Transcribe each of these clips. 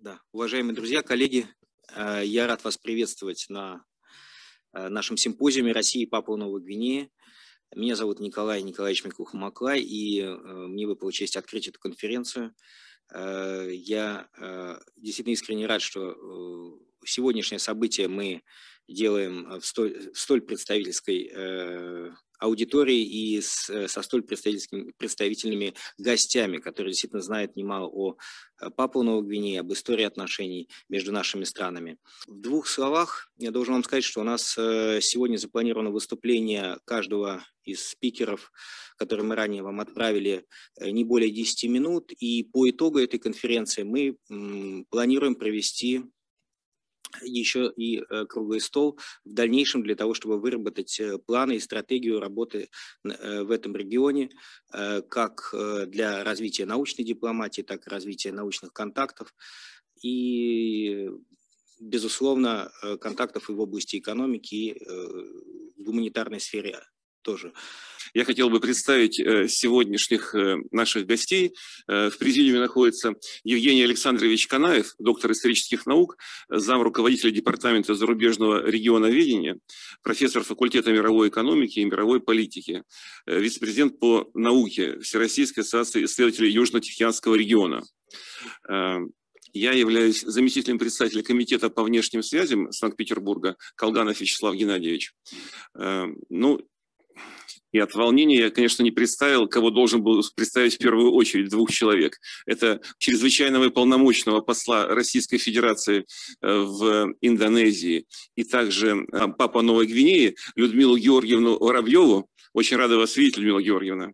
Да. Уважаемые друзья, коллеги, я рад вас приветствовать на нашем симпозиуме «Россия и Папуа-Новая Гвинея». Меня зовут Николай Николаевич Микуха-Маклай, и мне выпала честь открыть эту конференцию. Я действительно искренне рад, что сегодняшнее событие мы делаем в столь представительской аудитории и со столь представительными гостями, которые действительно знают немало о Папуа-Новой Гвинее, об истории отношений между нашими странами. В двух словах я должен вам сказать, что у нас сегодня запланировано выступление каждого из спикеров, которые мы ранее вам отправили, не более 10 минут, и по итогу этой конференции мы планируем провести еще и круглый стол в дальнейшем для того, чтобы выработать планы и стратегию работы в этом регионе, как для развития научной дипломатии, так и развития научных контактов и, безусловно, контактов и в области экономики, и в гуманитарной сфере тоже. Я хотел бы представить сегодняшних наших гостей. В президиуме находится Евгений Александрович Канаев, доктор исторических наук, зам руководителя департамента зарубежного регионоведения, профессор факультета мировой экономики и мировой политики, вице-президент по науке Всероссийской ассоциации исследователей Южно-Тихоокеанского региона. Я являюсь заместителем председателя комитета по внешним связям Санкт-Петербурга, Колганов Вячеслав Геннадьевич. И от волнения я, конечно, не представил, кого должен был представить в первую очередь, двух человек. Это чрезвычайного и полномочного посла Российской Федерации в Индонезии и также Папуа-Новой Гвинеи Людмилу Георгиевну Воробьеву. Очень рада вас видеть, Людмила Георгиевна.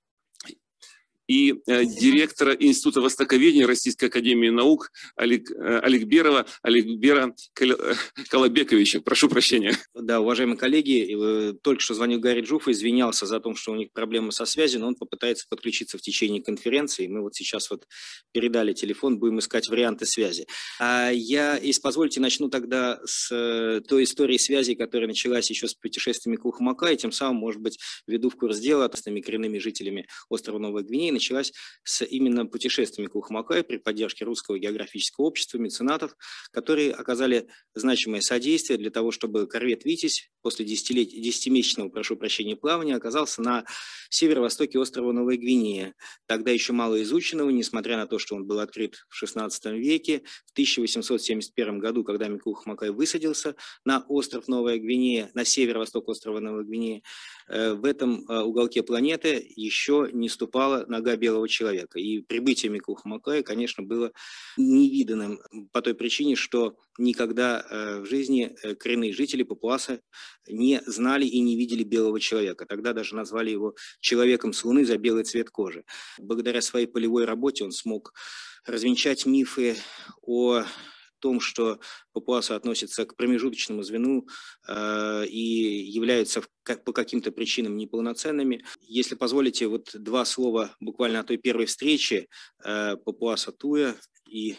И директора Института востоковедения Российской академии наук Аликбера Колобековича. Прошу прощения. Да, уважаемые коллеги, только что звонил Гарри Джуф и извинялся за то, что у них проблемы со связью, но он попытается подключиться в течение конференции. Мы вот сейчас передали телефон, будем искать варианты связи. Если позволите, начну тогда с той истории связи, которая началась еще с путешествиями Микуха-Маклая, и тем самым, может быть, введу в курс дела с коренными жителями острова Новой Гвинеи, началась с именно путешествиями Микуха-Маклая при поддержке Русского географического общества, меценатов, которые оказали значимое содействие для того, чтобы корвет «Витязь» после 10-месячного, плавания оказался на северо-востоке острова Новая Гвинея, тогда еще мало изученного, несмотря на то, что он был открыт в XVI веке. В 1871 году, когда Микуха-Маклай высадился на остров Новая Гвинея, на северо-восток острова Новая Гвинея, в этом уголке планеты еще не ступала нога белого человека. И прибытие Микуха-Маклая, конечно, было невиданным по той причине, что никогда в жизни коренные жители Папуаса не знали и не видели белого человека. Тогда даже назвали его человеком с Луны за белый цвет кожи. Благодаря своей полевой работе он смог развенчать мифы о том, что папуасы относятся к промежуточному звену и являются по каким-то причинам неполноценными. Если позволите, два слова буквально о той первой встрече Папуаса Туя и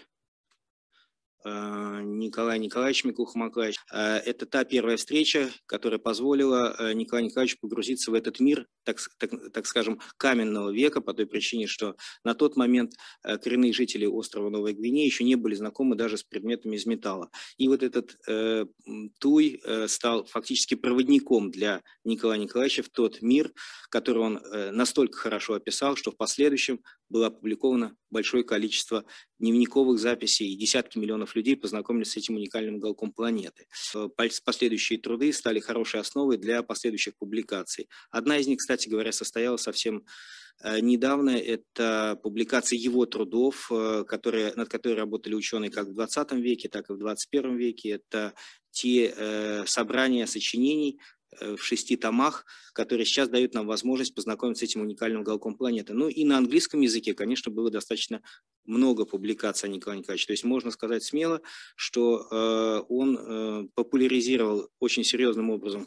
Николай Николаевич Микуха-Маклай. Это та первая встреча, которая позволила Николаю Николаевичу погрузиться в этот мир, так скажем, каменного века, по той причине, что на тот момент коренные жители острова Новая Гвинея еще не были знакомы даже с предметами из металла. И этот Туй стал фактически проводником для Николая Николаевича в тот мир, который он настолько хорошо описал, что в последующем было опубликовано большое количество дневниковых записей, и десятки миллионов людей познакомились с этим уникальным уголком планеты. Последующие труды стали хорошей основой для последующих публикаций. Одна из них, кстати говоря, состоялась совсем недавно. Это публикация его трудов, над которой работали ученые как в 20 веке, так и в 21 веке. Это те собрания сочинений в 6 томах, которые сейчас дают нам возможность познакомиться с этим уникальным уголком планеты. Ну и на английском языке, конечно, было достаточно много публикаций о Николае Николаевиче. То есть можно сказать смело, что он популяризировал очень серьезным образом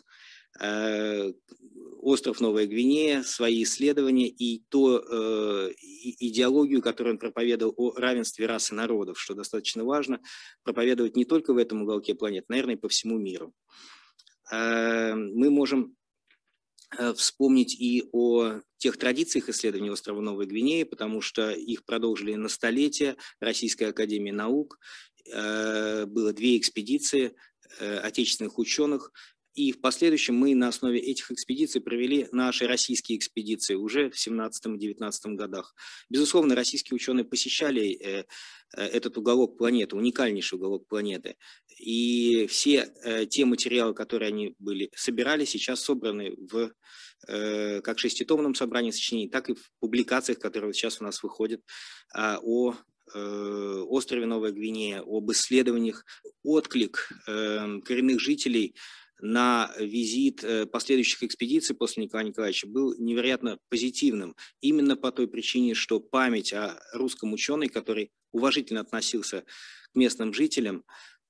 остров Новая Гвинея, свои исследования и ту идеологию, которую он проповедовал о равенстве рас и народов, что достаточно важно проповедовать не только в этом уголке планеты, наверное, и по всему миру. Мы можем вспомнить и о тех традициях исследований острова Новой Гвинеи, потому что их продолжили на столетия. Российская академия наук, было 2 экспедиции отечественных ученых, и в последующем мы на основе этих экспедиций провели наши российские экспедиции уже в 17-19 годах. Безусловно, российские ученые посещали этот уголок планеты, уникальнейший уголок планеты. И все те материалы, которые они собирали, сейчас собраны в как шеститомном собрании сочинений, так и в публикациях, которые сейчас у нас выходят о острове Новая Гвинея, об исследованиях. Отклик коренных жителей на визит последующих экспедиций после Николая Николаевича был невероятно позитивным. Именно по той причине, что память о русском ученом, который уважительно относился к местным жителям,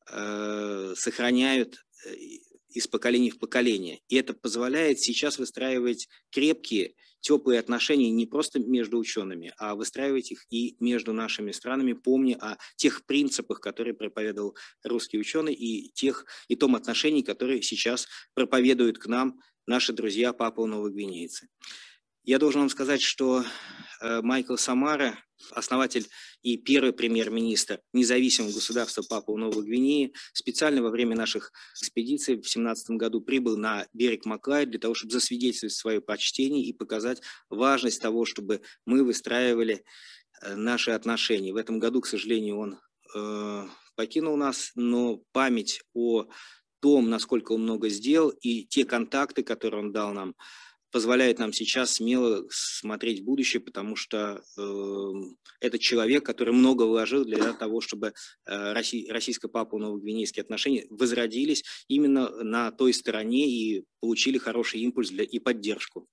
сохраняют из поколения в поколение. И это позволяет сейчас выстраивать крепкие, теплые отношения не просто между учеными, а выстраивать их и между нашими странами, помня о тех принципах, которые проповедовал русский ученый, и том отношении, которые сейчас проповедуют к нам наши друзья папуа-новогвинейцы. Я должен вам сказать, что Майкл Самара, основатель и первый премьер-министр независимого государства Папуа-Новой Гвинеи, специально во время наших экспедиций в 2017 году прибыл на берег Маклая для того, чтобы засвидетельствовать свое почтение и показать важность того, чтобы мы выстраивали наши отношения. В этом году, к сожалению, он покинул нас, но память о том, насколько он много сделал, и те контакты, которые он дал нам, позволяет нам сейчас смело смотреть в будущее, потому что это человек, который много вложил для того, чтобы российско-папуа-новогвинейские отношения возродились именно на той стороне и получили хороший импульс и поддержку.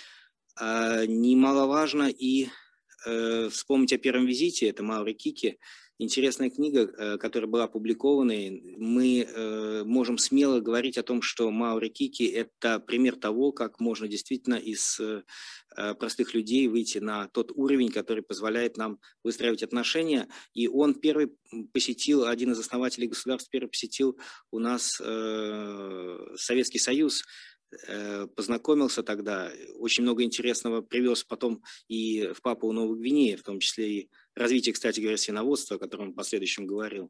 Немаловажно и вспомнить о первом визите, это Маури Кики. Интересная книга, которая была опубликована. Мы можем смело говорить о том, что Маури Кики – это пример того, как можно действительно из простых людей выйти на тот уровень, который позволяет нам выстраивать отношения. И он первый посетил, один из основателей государств, первый посетил у нас Советский Союз, познакомился тогда, очень много интересного привез потом и в Папуа-Новую Гвинею, в том числе и развитие, кстати говоря, свиноводства, о котором в последующем говорил.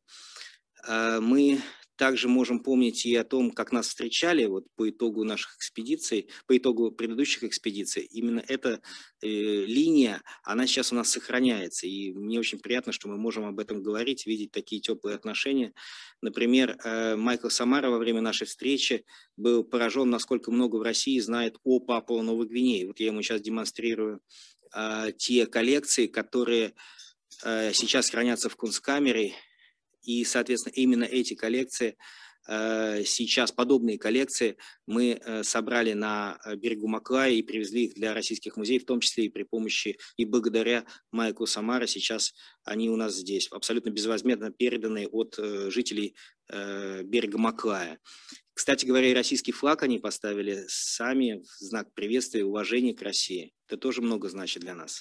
Мы также можем помнить и о том, как нас встречали вот по итогу наших экспедиций, по итогу предыдущих экспедиций. Именно эта линия, она сейчас у нас сохраняется. И мне очень приятно, что мы можем об этом говорить, видеть такие теплые отношения. Например, Майкл Самара во время нашей встречи был поражен, насколько много в России знает о Папуа-Новой Гвинее. Вот я ему сейчас демонстрирую те коллекции, которые сейчас хранятся в Кунсткамере. И, соответственно, именно эти коллекции, сейчас подобные коллекции мы собрали на берегу Маклая и привезли их для российских музеев, в том числе и при помощи, и благодаря Майклу Самара сейчас они у нас здесь, абсолютно безвозмездно переданные от жителей берега Маклая. Кстати говоря, и российский флаг они поставили сами в знак приветствия и уважения к России. Это тоже много значит для нас.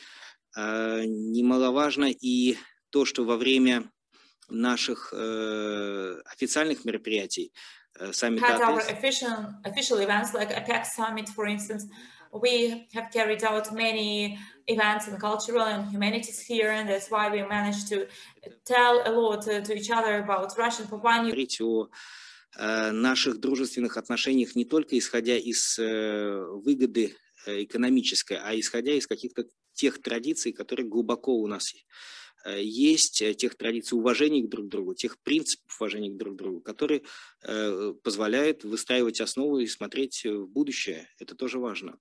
Немаловажно и то, что во время наших официальных мероприятий, had our official events like APEC Summit, for instance, we have carried out many events in cultural and humanities here, and that's why we managed to tell a lot to each other about Russian Papua. Говорить о наших дружественных отношениях не только исходя из выгоды экономической, а исходя из каких-то тех традиций, которые глубоко у нас есть, тех традиций уважения друг к другу, тех принципов уважения друг к другу, которые позволяют выстраивать основу и смотреть в будущее. Это тоже важно.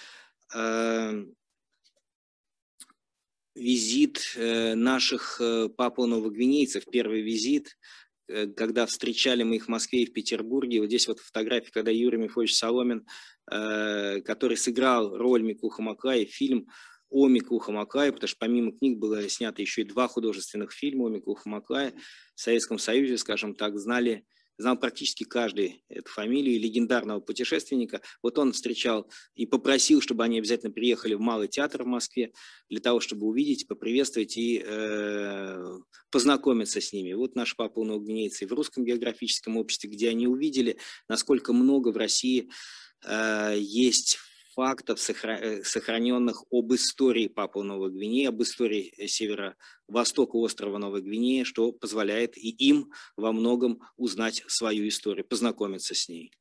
Визит наших папуа-новогвинейцев, первый визит, когда встречали мы их в Москве и в Петербурге. Вот здесь вот фотография, когда Юрий Мефодьевич Соломин, который сыграл роль Миклуха Маклая, фильм о Миклухе Маклае, потому что помимо книг было снято еще и 2 художественных фильма о Миклухе Маклае. В Советском Союзе, скажем так, знал практически каждый эту фамилию легендарного путешественника. Вот он встречал и попросил, чтобы они обязательно приехали в Малый театр в Москве для того, чтобы увидеть, поприветствовать и познакомиться с ними. Вот наши папуа-новогвинейцы в Русском географическом обществе, где они увидели, насколько много в России есть фактов, сохраненных об истории Папуа Новой Гвинеи, об истории северо-востока острова Новой Гвинеи, что позволяет и им во многом узнать свою историю, познакомиться с ней.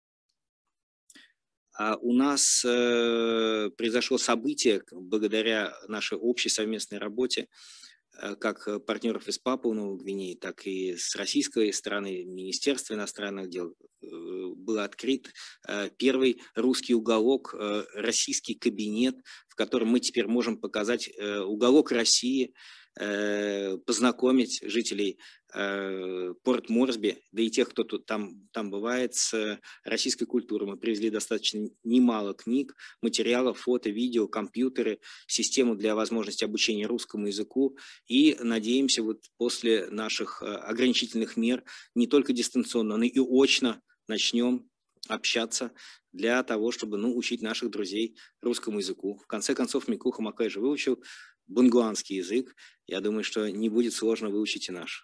У нас произошло событие благодаря нашей общей совместной работе, как партнеров из Папуа Новой Гвинеи, так и с российской стороны, Министерства иностранных дел, был открыт первый русский уголок, российский кабинет, в котором мы теперь можем показать уголок России, познакомить жителей Порт Морсби, да и тех, кто там бывает, с российской культурой. Мы привезли достаточно немало книг, материалов, фото, видео, компьютеры, систему для возможности обучения русскому языку. И надеемся, вот после наших ограничительных мер не только дистанционно, но и очно начнем общаться для того, чтобы учить наших друзей русскому языку. В конце концов, Миклуха Маклай же выучил бунгуанский язык. Я думаю, что не будет сложно выучить и наш.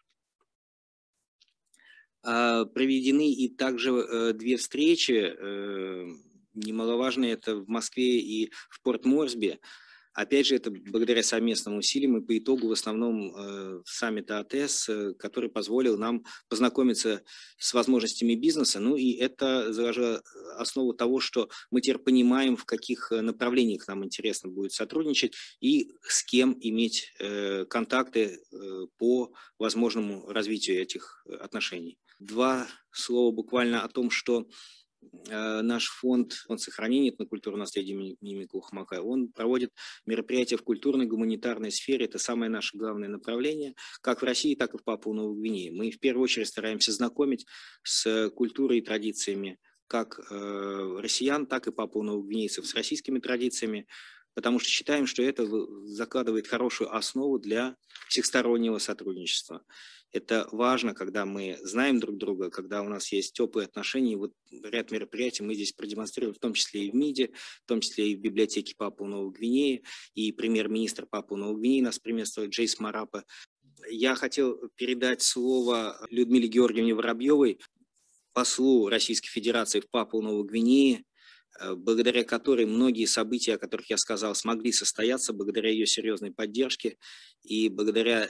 Проведены и также две встречи, немаловажные, это в Москве и в Порт Морсби. Опять же, это благодаря совместным усилиям и по итогу в основном саммита АТЭС, который позволил нам познакомиться с возможностями бизнеса. Ну и это заложило основу того, что мы теперь понимаем, в каких направлениях нам интересно будет сотрудничать и с кем иметь контакты по возможному развитию этих отношений. Два слова буквально о том, что наш фонд сохранения этнокультурного наследия имени Миклуха Маклая, он проводит мероприятия в культурной, гуманитарной сфере. Это самое наше главное направление, как в России, так и в Папуа Новой Гвинее. Мы в первую очередь стараемся знакомить с культурой и традициями как россиян, так и папуа новогвинейцев с российскими традициями, потому что считаем, что это закладывает хорошую основу для всестороннего сотрудничества. Это важно, когда мы знаем друг друга, когда у нас есть теплые отношения. И вот ряд мероприятий мы здесь продемонстрировали, в том числе и в МИДе, в том числе и в библиотеке Папуа Новой Гвинеи. И премьер-министр Папуа Новой Гвинеи нас приветствует, Джейс Марапа. Я хотел передать слово Людмиле Георгиевне Воробьевой, послу Российской Федерации в Папуа Новой Гвинеи, благодаря которой многие события, о которых я сказал, смогли состояться, благодаря ее серьезной поддержке и благодаря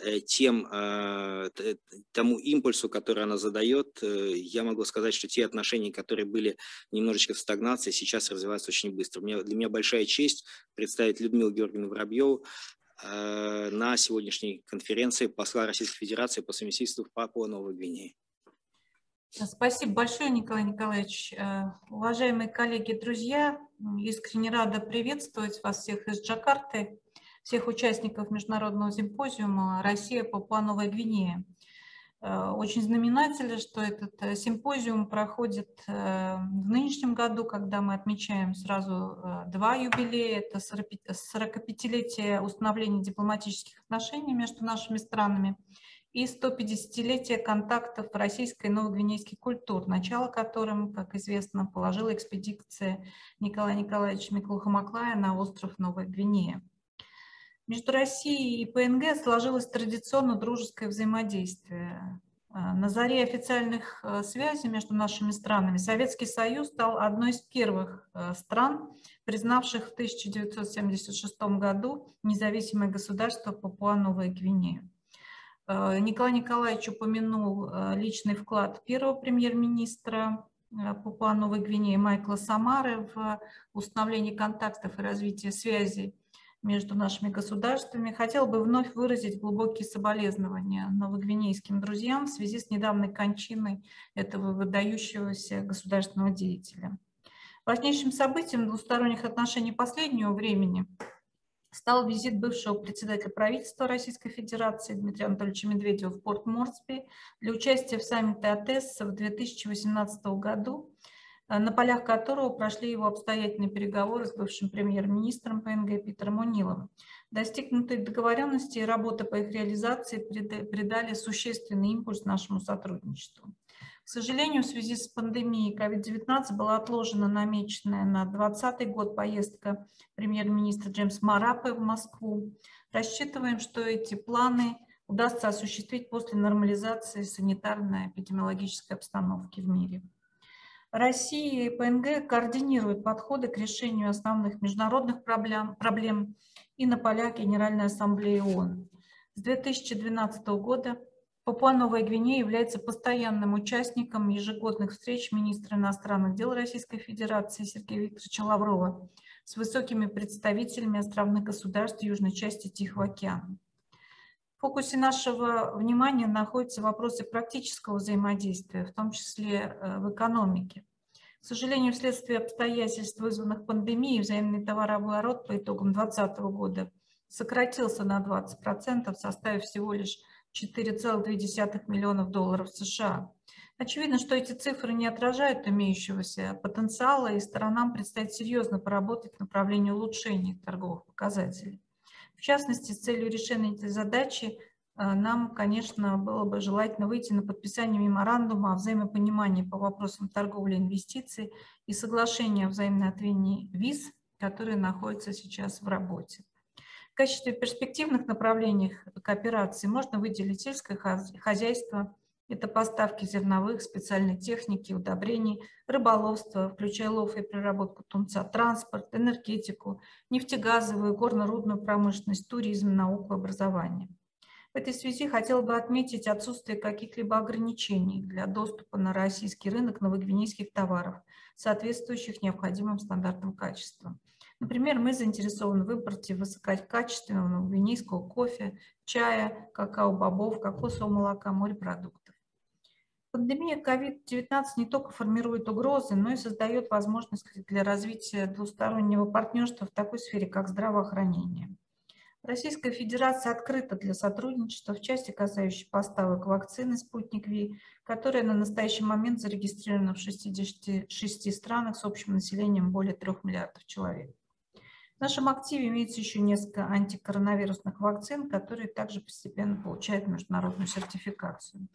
тому импульсу, который она задает, я могу сказать, что те отношения, которые были немножечко в стагнации, сейчас развиваются очень быстро. Для меня большая честь представить Людмилу Георгиевну Воробьеву на сегодняшней конференции посла Российской Федерации по совместительству в Папуа Новой Гвинеи. Спасибо большое, Николай Николаевич. Уважаемые коллеги, друзья, искренне рада приветствовать вас всех из Джакарты, всех участников международного симпозиума «Россия, Папуа Новая Гвинея». Очень знаменательно, что этот симпозиум проходит в нынешнем году, когда мы отмечаем сразу два юбилея. Это 45-летие установления дипломатических отношений между нашими странами и 150-летие контактов российской и новогвинейских культур, начало которым, как известно, положила экспедиция Николая Николаевича Миклуха Маклая на остров Новая Гвинея. Между Россией и ПНГ сложилось традиционно дружеское взаимодействие. На заре официальных связей между нашими странами Советский Союз стал одной из первых стран, признавших в 1976 году независимое государство Папуа Новая Гвинея. Николай Николаевич упомянул личный вклад первого премьер-министра Папуа Новой Гвинеи Майкла Самары в установление контактов и развитие связей между нашими государствами. Хотел бы вновь выразить глубокие соболезнования новогвинейским друзьям в связи с недавней кончиной этого выдающегося государственного деятеля. Важнейшим событием двусторонних отношений последнего времени стал визит бывшего председателя правительства Российской Федерации Дмитрия Анатольевича Медведева в Порт Морсби для участия в саммите АТЭС в 2018 году, на полях которого прошли его обстоятельные переговоры с бывшим премьер-министром ПНГ Питером О'Нилом. Достигнутые договоренности и работа по их реализации придали существенный импульс нашему сотрудничеству. К сожалению, в связи с пандемией COVID-19 была отложена намеченная на 2020 год поездка премьер-министра Джеймса Марапы в Москву. Рассчитываем, что эти планы удастся осуществить после нормализации санитарно-эпидемиологической обстановки в мире. Россия и ПНГ координируют подходы к решению основных международных проблем и на полях Генеральной Ассамблеи ООН. С 2012 года Папуа-Новая Гвинея является постоянным участником ежегодных встреч министра иностранных дел Российской Федерации Сергея Викторовича Лаврова с высокими представителями островных государств южной части Тихого океана. В фокусе нашего внимания находятся вопросы практического взаимодействия, в том числе в экономике. К сожалению, вследствие обстоятельств, вызванных пандемией, взаимный товарооборот по итогам 2020 года сократился на 20%, составив всего лишь $4,2 миллиона США. Очевидно, что эти цифры не отражают имеющегося потенциала, и сторонам предстоит серьезно поработать в направлении улучшения торговых показателей. В частности, с целью решения этой задачи нам, конечно, было бы желательно выйти на подписание меморандума о взаимопонимании по вопросам торговли и инвестиций и соглашения о взаимной отмене виз, которые находятся сейчас в работе. В качестве перспективных направлений кооперации можно выделить сельское хозяйство, это поставки зерновых, специальной техники, удобрений, рыболовство, включая лов и переработку тунца, транспорт, энергетику, нефтегазовую, горно-рудную промышленность, туризм, науку, образование. В этой связи хотела бы отметить отсутствие каких-либо ограничений для доступа на российский рынок новогвинейских товаров, соответствующих необходимым стандартам качества. Например, мы заинтересованы в импорте высококачественного новогвинейского кофе, чая, какао-бобов, кокосового молока, морепродуктов. Пандемия COVID-19 не только формирует угрозы, но и создает возможность для развития двустороннего партнерства в такой сфере, как здравоохранение. Российская Федерация открыта для сотрудничества в части, касающейся поставок вакцины «Спутник Ви», которая на настоящий момент зарегистрирована в 66 странах с общим населением более 3 миллиардов человек. В нашем активе имеется еще несколько антикоронавирусных вакцин, которые также постепенно получают международную сертификацию.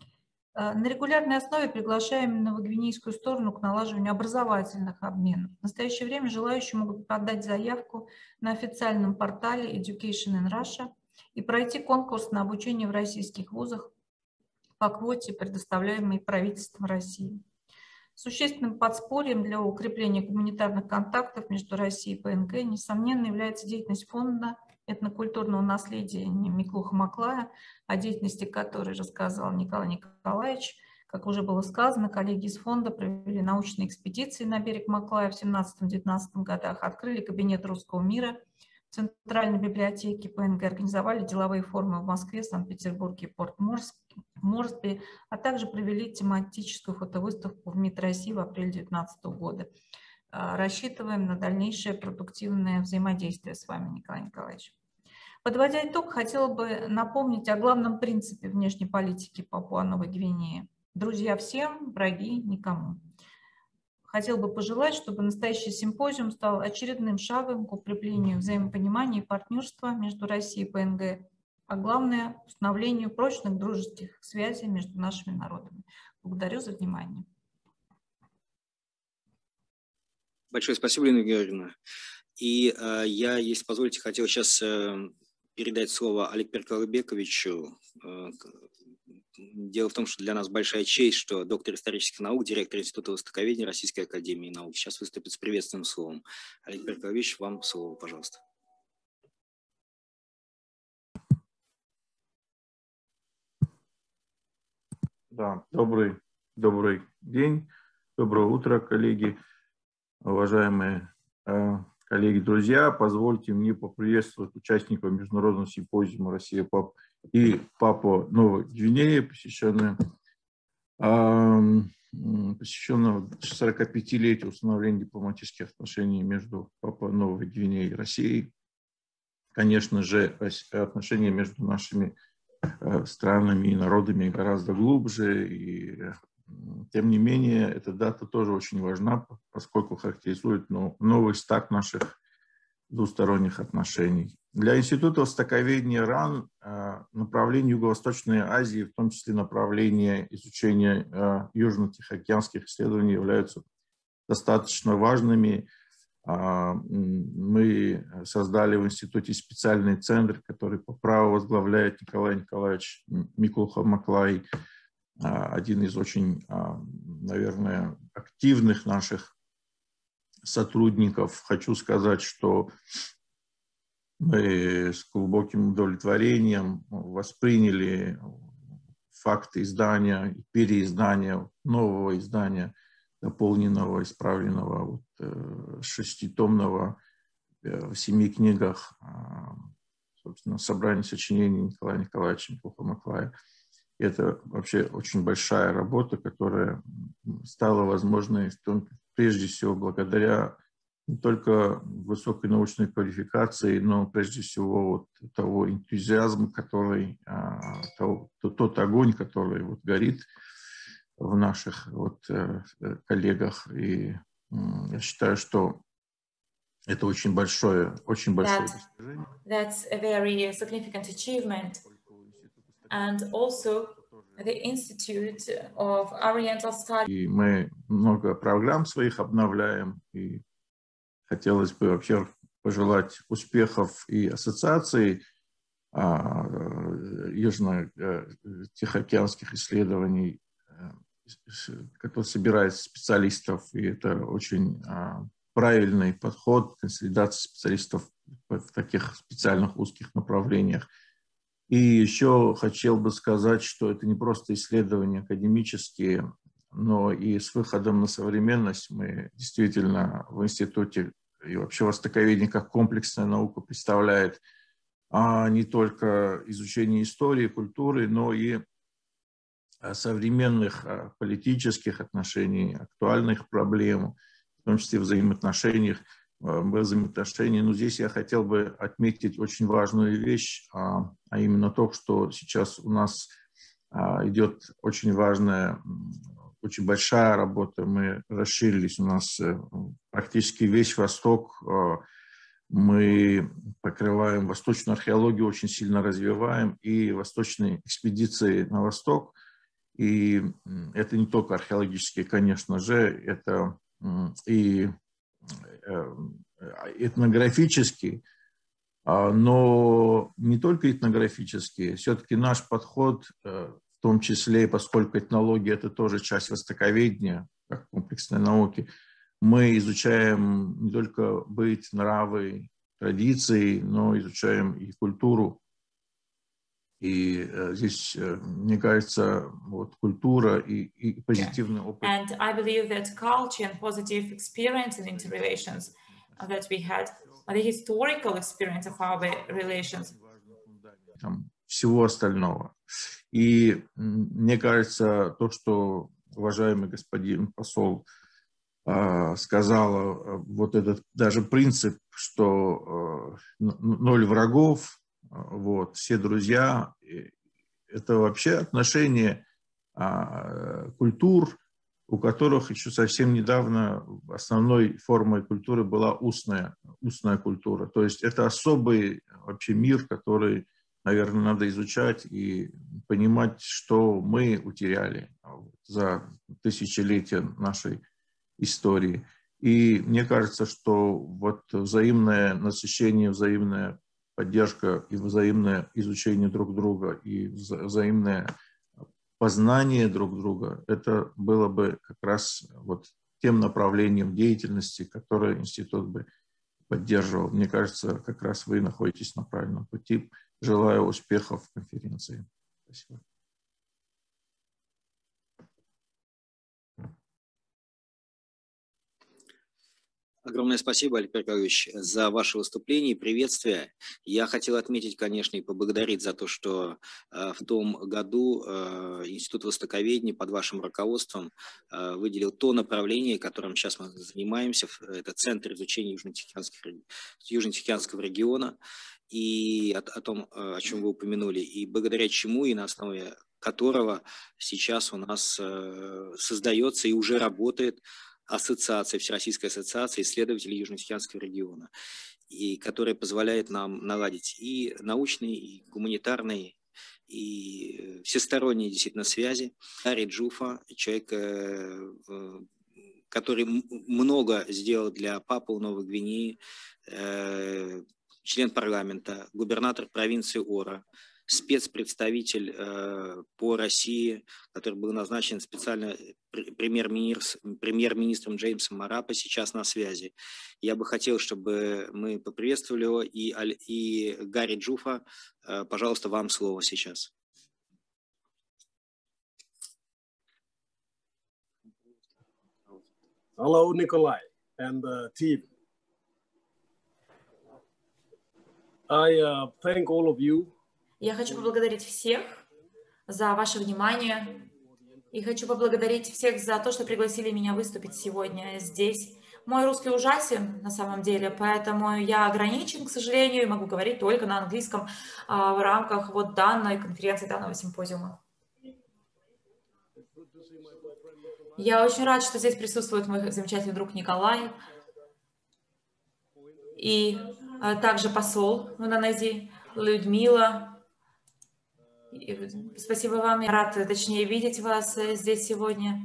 На регулярной основе приглашаем новогвинейскую сторону к налаживанию образовательных обменов. В настоящее время желающие могут подать заявку на официальном портале Education in Russia и пройти конкурс на обучение в российских вузах по квоте, предоставляемой правительством России. Существенным подспорьем для укрепления гуманитарных контактов между Россией и ПНГ, несомненно, является деятельность фонда этнокультурного наследия Миклуха Маклая, о деятельности которой рассказал Николай Николаевич. Как уже было сказано, коллеги из фонда провели научные экспедиции на берег Маклая в 2017-2019 годах, открыли кабинет русского мира в Центральной библиотеке ПНГ, организовали деловые форумы в Москве, Санкт-Петербурге и Порт-Морсби, а также провели тематическую фотовыставку в МИД России в апреле 2019 года. Рассчитываем на дальнейшее продуктивное взаимодействие с вами, Николай Николаевич. Подводя итог, хотела бы напомнить о главном принципе внешней политики Папуа-Новой Гвинеи. Друзья всем, враги никому. Хотела бы пожелать, чтобы настоящий симпозиум стал очередным шагом к укреплению взаимопонимания и партнерства между Россией и ПНГ, а главное – установлению прочных дружеских связей между нашими народами. Благодарю за внимание. Большое спасибо, Лена Георгиевна. И я, если позволите, хотел сейчас передать слово Олегу Перкалыбековичу. Дело в том, что для нас большая честь, что доктор исторических наук, директор Института востоковедения Российской академии наук сейчас выступит с приветственным словом. Олег Перкалыбекович, вам слово, пожалуйста. Да, добрый день, доброе утро, коллеги, уважаемые коллеги, друзья. Позвольте мне поприветствовать участников международного симпозиума «Россия и Папуа-Новая Гвинея», посвященного 45-летию установления дипломатических отношений между Папуа-Новой Гвинеей и Россией. Конечно же, отношения между нашими странами и народами гораздо глубже, и тем не менее эта дата тоже очень важна, поскольку характеризует новый старт наших двусторонних отношений. Для Института востоковедения РАН направление Юго-Восточной Азии, в том числе направление изучения южно-тихоокеанских исследований, являются достаточно важными. Мы создали в институте специальный центр, который по праву возглавляет Николай Николаевич Миклуха Маклай, один из очень наверное, активных наших сотрудников. Хочу сказать, что мы с глубоким удовлетворением восприняли факты издания, переиздания, нового издания, дополненного, исправленного, шеститомного в 7 книгах, собственно, собрание сочинений Николая Николаевича Миклухо-Маклая. Это вообще очень большая работа, которая стала возможной прежде всего благодаря не только высокой научной квалификации, но прежде всего того энтузиазма, который, тот огонь, который горит в наших коллегах. И я считаю, что это очень большое достижение. That's a very significant achievement. And also the Institute of Oriental Studies. И мы много программ своих обновляем, и хотелось бы вообще пожелать успехов и ассоциации южно-тихоокеанских исследований, который собирает специалистов, и это очень правильный подход консолидации специалистов в таких специальных узких направлениях. И еще хотел бы сказать, что это не просто исследования академические, но и с выходом на современность мы действительно в институте и вообще востоковедение как комплексная наука представляет не только изучение истории, культуры, но и современных политических отношений, актуальных проблем, в том числе взаимоотношениях. Но здесь я хотел бы отметить очень важную вещь, а именно то, что сейчас у нас идет очень важная, очень большая работа. Мы расширились, у нас практически весь Восток. Мы покрываем восточную археологию, очень сильно развиваем, и восточные экспедиции на восток. И это не только археологические, конечно же, это и этнографические, но не только этнографические. Все-таки наш подход, в том числе, поскольку этнология – это тоже часть востоковедения, как комплексной науки, мы изучаем не только быт, нравы, традиции, но изучаем и культуру. И здесь, мне кажется, культура и позитивный опыт. And I believe that culture and positive experience in interrelations that we had, the historical experience of our relations. Всего остального. И мне кажется, то, что уважаемый господин посол сказал, этот даже принцип, что 0 врагов, все друзья, это вообще отношение культур, у которых еще совсем недавно основной формой культуры была устная культура. То есть это особый вообще мир, который, наверное, надо изучать и понимать, что мы утеряли за тысячелетия нашей истории. И мне кажется, что взаимное насыщение, взаимная поддержка и взаимное изучение друг друга и взаимное познание друг друга, это было бы как раз тем направлением деятельности, которое институт бы поддерживал. Мне кажется, как раз вы находитесь на правильном пути. Желаю успехов в конференции. Спасибо. Огромное спасибо, Олег Петрович, за ваше выступление и приветствие. Я хотел отметить, конечно, и поблагодарить за то, что в том году Институт востоковедения под вашим руководством выделил то направление, которым сейчас мы занимаемся. Это Центр изучения Южно-Тихоокеанского региона. И о том, о чем вы упомянули, и благодаря чему, и на основе которого сейчас у нас создается и уже работает Всероссийская ассоциация исследователей Южно-Тихоокеанского региона, и которая позволяет нам наладить и научные, и гуманитарные, и всесторонние действительно связи. Гарри Джуфа, человек, который много сделал для Папуа Новой Гвинеи, член парламента, губернатор провинции Ора, спецпредставитель по России, который был назначен специально премьер-министром Джеймсом Марапо, сейчас на связи. Я бы хотел, чтобы мы поприветствовали его. И Гарри Джуфа, пожалуйста, вам слово сейчас. Hello, Nikolai and the team. I thank all of you. Я хочу поблагодарить всех за ваше внимание и хочу поблагодарить всех за то, что пригласили меня выступить сегодня здесь. Мой русский ужасен на самом деле, поэтому я ограничен, к сожалению, и могу говорить только на английском в рамках вот данной конференции, данного симпозиума. Я очень рад, что здесь присутствует мой замечательный друг Николай и также посол в Индонезии Людмила. Спасибо вам. Я рад, точнее, видеть вас здесь сегодня.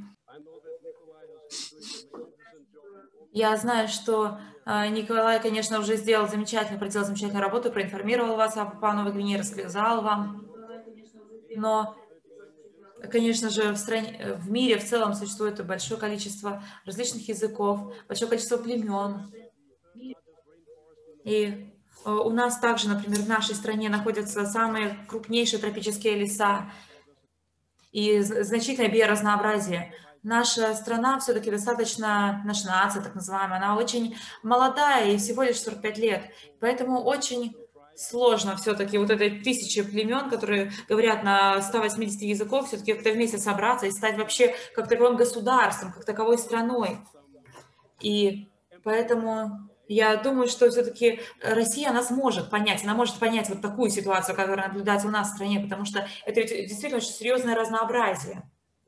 Я знаю, что Николай, конечно, уже проделал замечательную работу, проинформировал вас о Папуа-Новой Гвинее, рассказал вам. Но, конечно же, в мире в целом существует большое количество различных языков, большое количество племен. И у нас также, например, в нашей стране находятся самые крупнейшие тропические леса и значительное биоразнообразие. Наша страна все-таки достаточно, наша нация, так называемая, она очень молодая и всего лишь 45 лет. Поэтому очень сложно все-таки вот этой 1000 племен, которые говорят на 180 языков, все-таки как-то вместе собраться и стать вообще как таковым государством, как таковой страной. И поэтому я думаю, что все-таки Россия нас может понять, она может понять вот такую ситуацию, которая наблюдается у нас в стране, потому что это действительно очень серьезное разнообразие.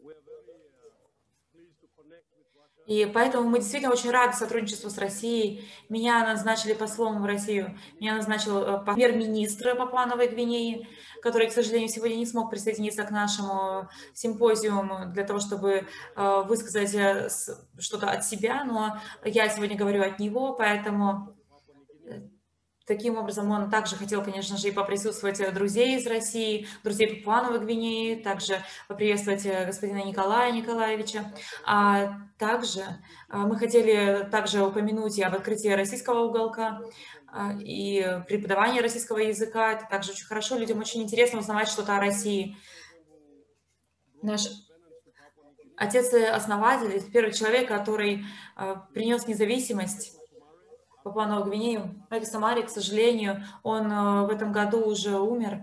И поэтому мы действительно очень рады сотрудничеству с Россией. Меня назначили послом в Россию, меня назначил премьер-министр Папуа-Новой Гвинеи, который, к сожалению, сегодня не смог присоединиться к нашему симпозиуму для того, чтобы высказать что-то от себя, но я сегодня говорю от него, поэтому таким образом он также хотел, конечно же, и поприсутствовать друзей из России, друзей Папуа-Новой Гвинеи, также поприветствовать господина Николая Николаевича. А также мы хотели также упомянуть и об открытии российского уголка, и преподавании российского языка. Это также очень хорошо, людям очень интересно узнавать что-то о России. Наш отец-основатель, первый человек, который принес независимость Папуа-Новую Гвинею, Мэки Самари, к сожалению, он в этом году уже умер,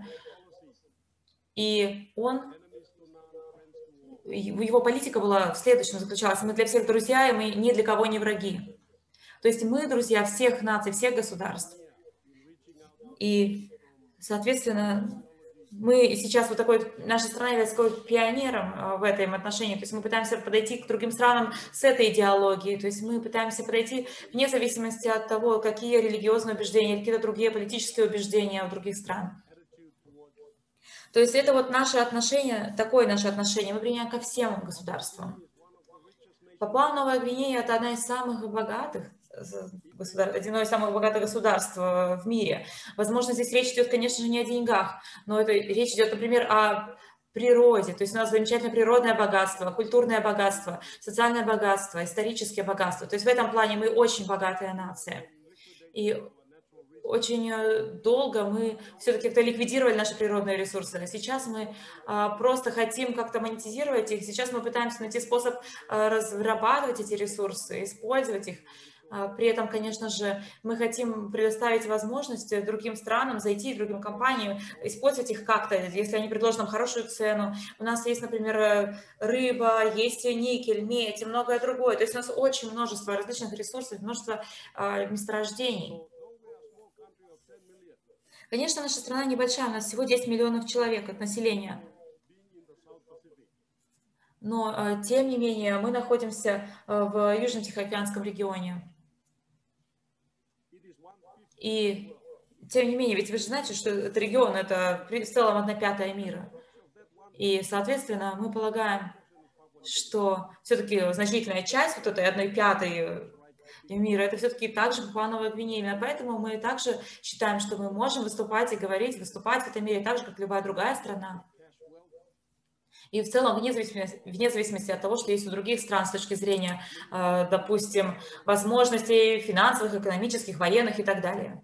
и его политика была в следующем заключалась: мы для всех друзья, и мы ни для кого не враги. То есть мы друзья всех наций, всех государств. И, соответственно, мы сейчас вот такой, наша страна является такой пионером в этом отношении, то есть мы пытаемся подойти к другим странам с этой идеологией, то есть мы пытаемся подойти вне зависимости от того, какие религиозные убеждения, какие-то другие политические убеждения у других стран. То есть это вот наше отношение, такое наше отношение, мы применяем ко всем государствам. Папуа-Новая Гвинея – это одно из самых богатых государств в мире. Возможно, здесь речь идет, конечно же, не о деньгах, но речь идет, например, о природе. То есть у нас замечательное природное богатство, культурное богатство, социальное богатство, историческое богатство. То есть в этом плане мы очень богатая нация. И очень долго мы все-таки как-то ликвидировали наши природные ресурсы. А сейчас мы просто хотим как-то монетизировать их. Сейчас мы пытаемся найти способ разрабатывать эти ресурсы, использовать их. При этом, конечно же, мы хотим предоставить возможность другим странам зайти, другим компаниям, использовать их как-то, если они предложат нам хорошую цену. У нас есть, например, рыба, есть никель, медь и многое другое. То есть у нас очень множество различных ресурсов, множество месторождений. Конечно, наша страна небольшая, у нас всего 10 миллионов человек от населения. Но, тем не менее, мы находимся в Южно-Тихоокеанском регионе. И, тем не менее, ведь вы же знаете, что этот регион – это в целом 1/5 мира. И, соответственно, мы полагаем, что все-таки значительная часть вот этой 1/5 мира, это все-таки также Папуа-Новая Гвинея. Поэтому мы также считаем, что мы можем выступать и говорить, выступать в этом мире так же, как любая другая страна. И в целом, вне зависимости от того, что есть у других стран с точки зрения, допустим, возможностей финансовых, экономических, военных и так далее.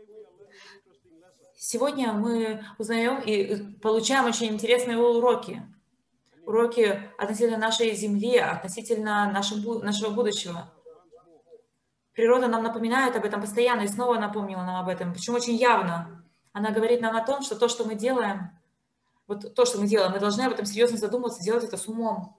Сегодня мы узнаем и получаем очень интересные уроки. Уроки относительно нашей Земли, относительно нашего будущего. Природа нам напоминает об этом постоянно и снова напомнила нам об этом, причем очень явно. Она говорит нам о том, что то, что мы делаем, вот то, что мы делаем, мы должны об этом серьезно задуматься, делать это с умом.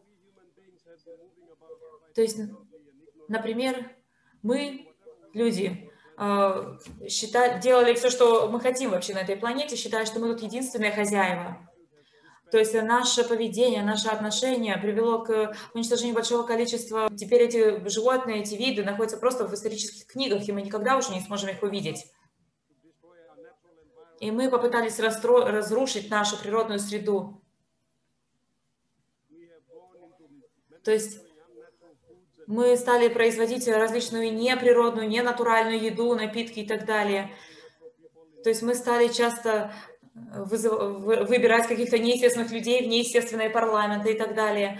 То есть, например, мы, люди, делали все, что мы хотим вообще на этой планете, считая, что мы тут единственные хозяева. То есть наше поведение, наше отношение привело к уничтожению большого количества. Теперь эти животные, эти виды находятся просто в исторических книгах, и мы никогда уже не сможем их увидеть. И мы попытались разрушить нашу природную среду. То есть мы стали производить различную неприродную, ненатуральную еду, напитки и так далее. То есть мы стали часто выбирать каких-то неестественных людей в неестественные парламенты и так далее.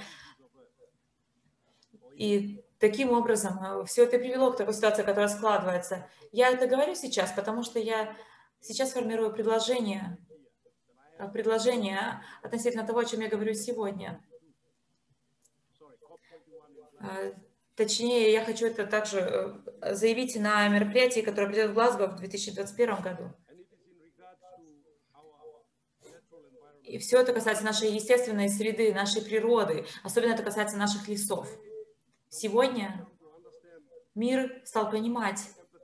И таким образом все это привело к такой ситуации, которая складывается. Я это говорю сейчас, потому что я сейчас формирую предложение относительно того, о чем я говорю сегодня. Точнее, я хочу это также заявить на мероприятии, которое придет в Глазго в 2021 году. И все это касается нашей естественной среды, нашей природы. Особенно это касается наших лесов. Сегодня мир стал понимать,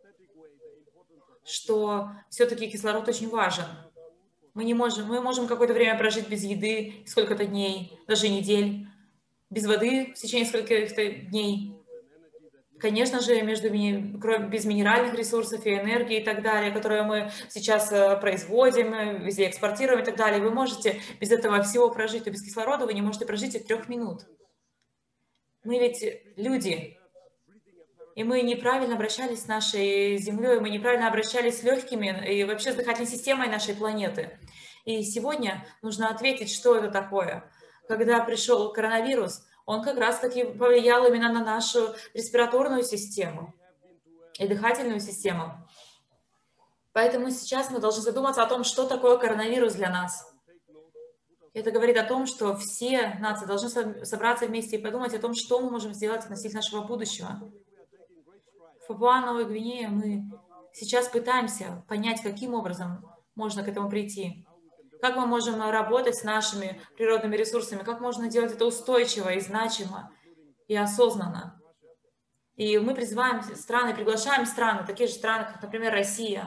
что все-таки кислород очень важен. Мы можем какое-то время прожить без еды, сколько-то дней, даже недель, без воды в течение скольких-то дней. Конечно же, без минеральных ресурсов и энергии и так далее, которые мы сейчас производим, везде экспортируем и так далее, вы можете без этого всего прожить, но без кислорода вы не можете прожить и 3 минут. Мы ведь люди, и мы неправильно обращались с нашей Землей, мы неправильно обращались с легкими и вообще с дыхательной системой нашей планеты. И сегодня нужно ответить, что это такое. Когда пришел коронавирус, он как раз-таки повлиял именно на нашу респираторную систему и дыхательную систему. Поэтому сейчас мы должны задуматься о том, что такое коронавирус для нас. Это говорит о том, что все нации должны собраться вместе и подумать о том, что мы можем сделать относительно нашего будущего. В Папуа-Новой Гвинее мы сейчас пытаемся понять, каким образом можно к этому прийти. Как мы можем работать с нашими природными ресурсами, как можно делать это устойчиво и значимо, и осознанно. И мы призываем страны, приглашаем страны, такие же страны, как, например, Россия.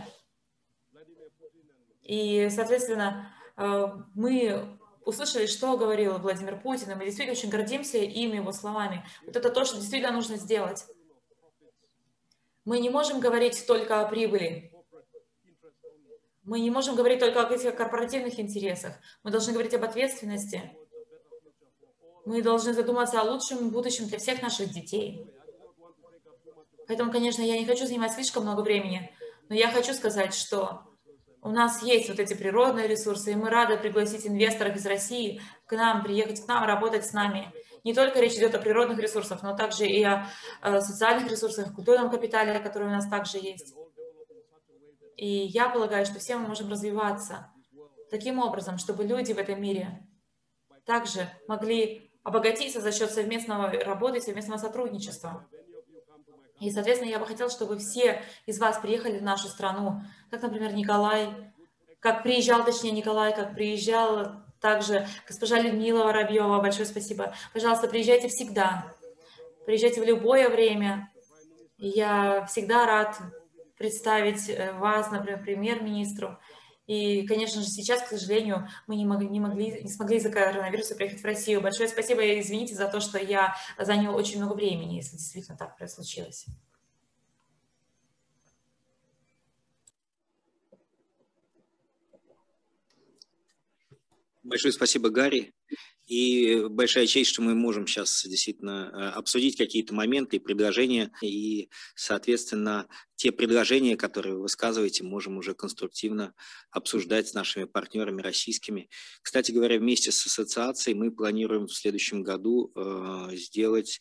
И, соответственно, мы услышали, что говорил Владимир Путин, и мы действительно очень гордимся им, его словами. Вот это то, что действительно нужно сделать. Мы не можем говорить только о прибыли. Мы не можем говорить только о этих корпоративных интересах. Мы должны говорить об ответственности. Мы должны задуматься о лучшем будущем для всех наших детей. Поэтому, конечно, я не хочу занимать слишком много времени, но я хочу сказать, что у нас есть вот эти природные ресурсы, и мы рады пригласить инвесторов из России к нам, приехать к нам, работать с нами. Не только речь идет о природных ресурсах, но также и о социальных ресурсах, культурном капитале, который у нас также есть. И я полагаю, что все мы можем развиваться таким образом, чтобы люди в этом мире также могли обогатиться за счет совместной работы, совместного сотрудничества. И, соответственно, я бы хотела, чтобы все из вас приехали в нашу страну, как, например, Николай, как приезжал также госпожа Людмила Воробьева, большое спасибо. Пожалуйста, приезжайте всегда, приезжайте в любое время. Я всегда рад представить вас, например, премьер-министру. И, конечно же, сейчас, к сожалению, мы не смогли из-за коронавируса приехать в Россию. Большое спасибо и извините за то, что я занял очень много времени, если действительно так случилось. Большое спасибо, Гарри. И большая честь, что мы можем сейчас действительно обсудить какие-то моменты и предложения. И, соответственно, те предложения, которые вы высказываете, можем уже конструктивно обсуждать с нашими партнерами российскими. Кстати говоря, вместе с ассоциацией мы планируем в следующем году сделать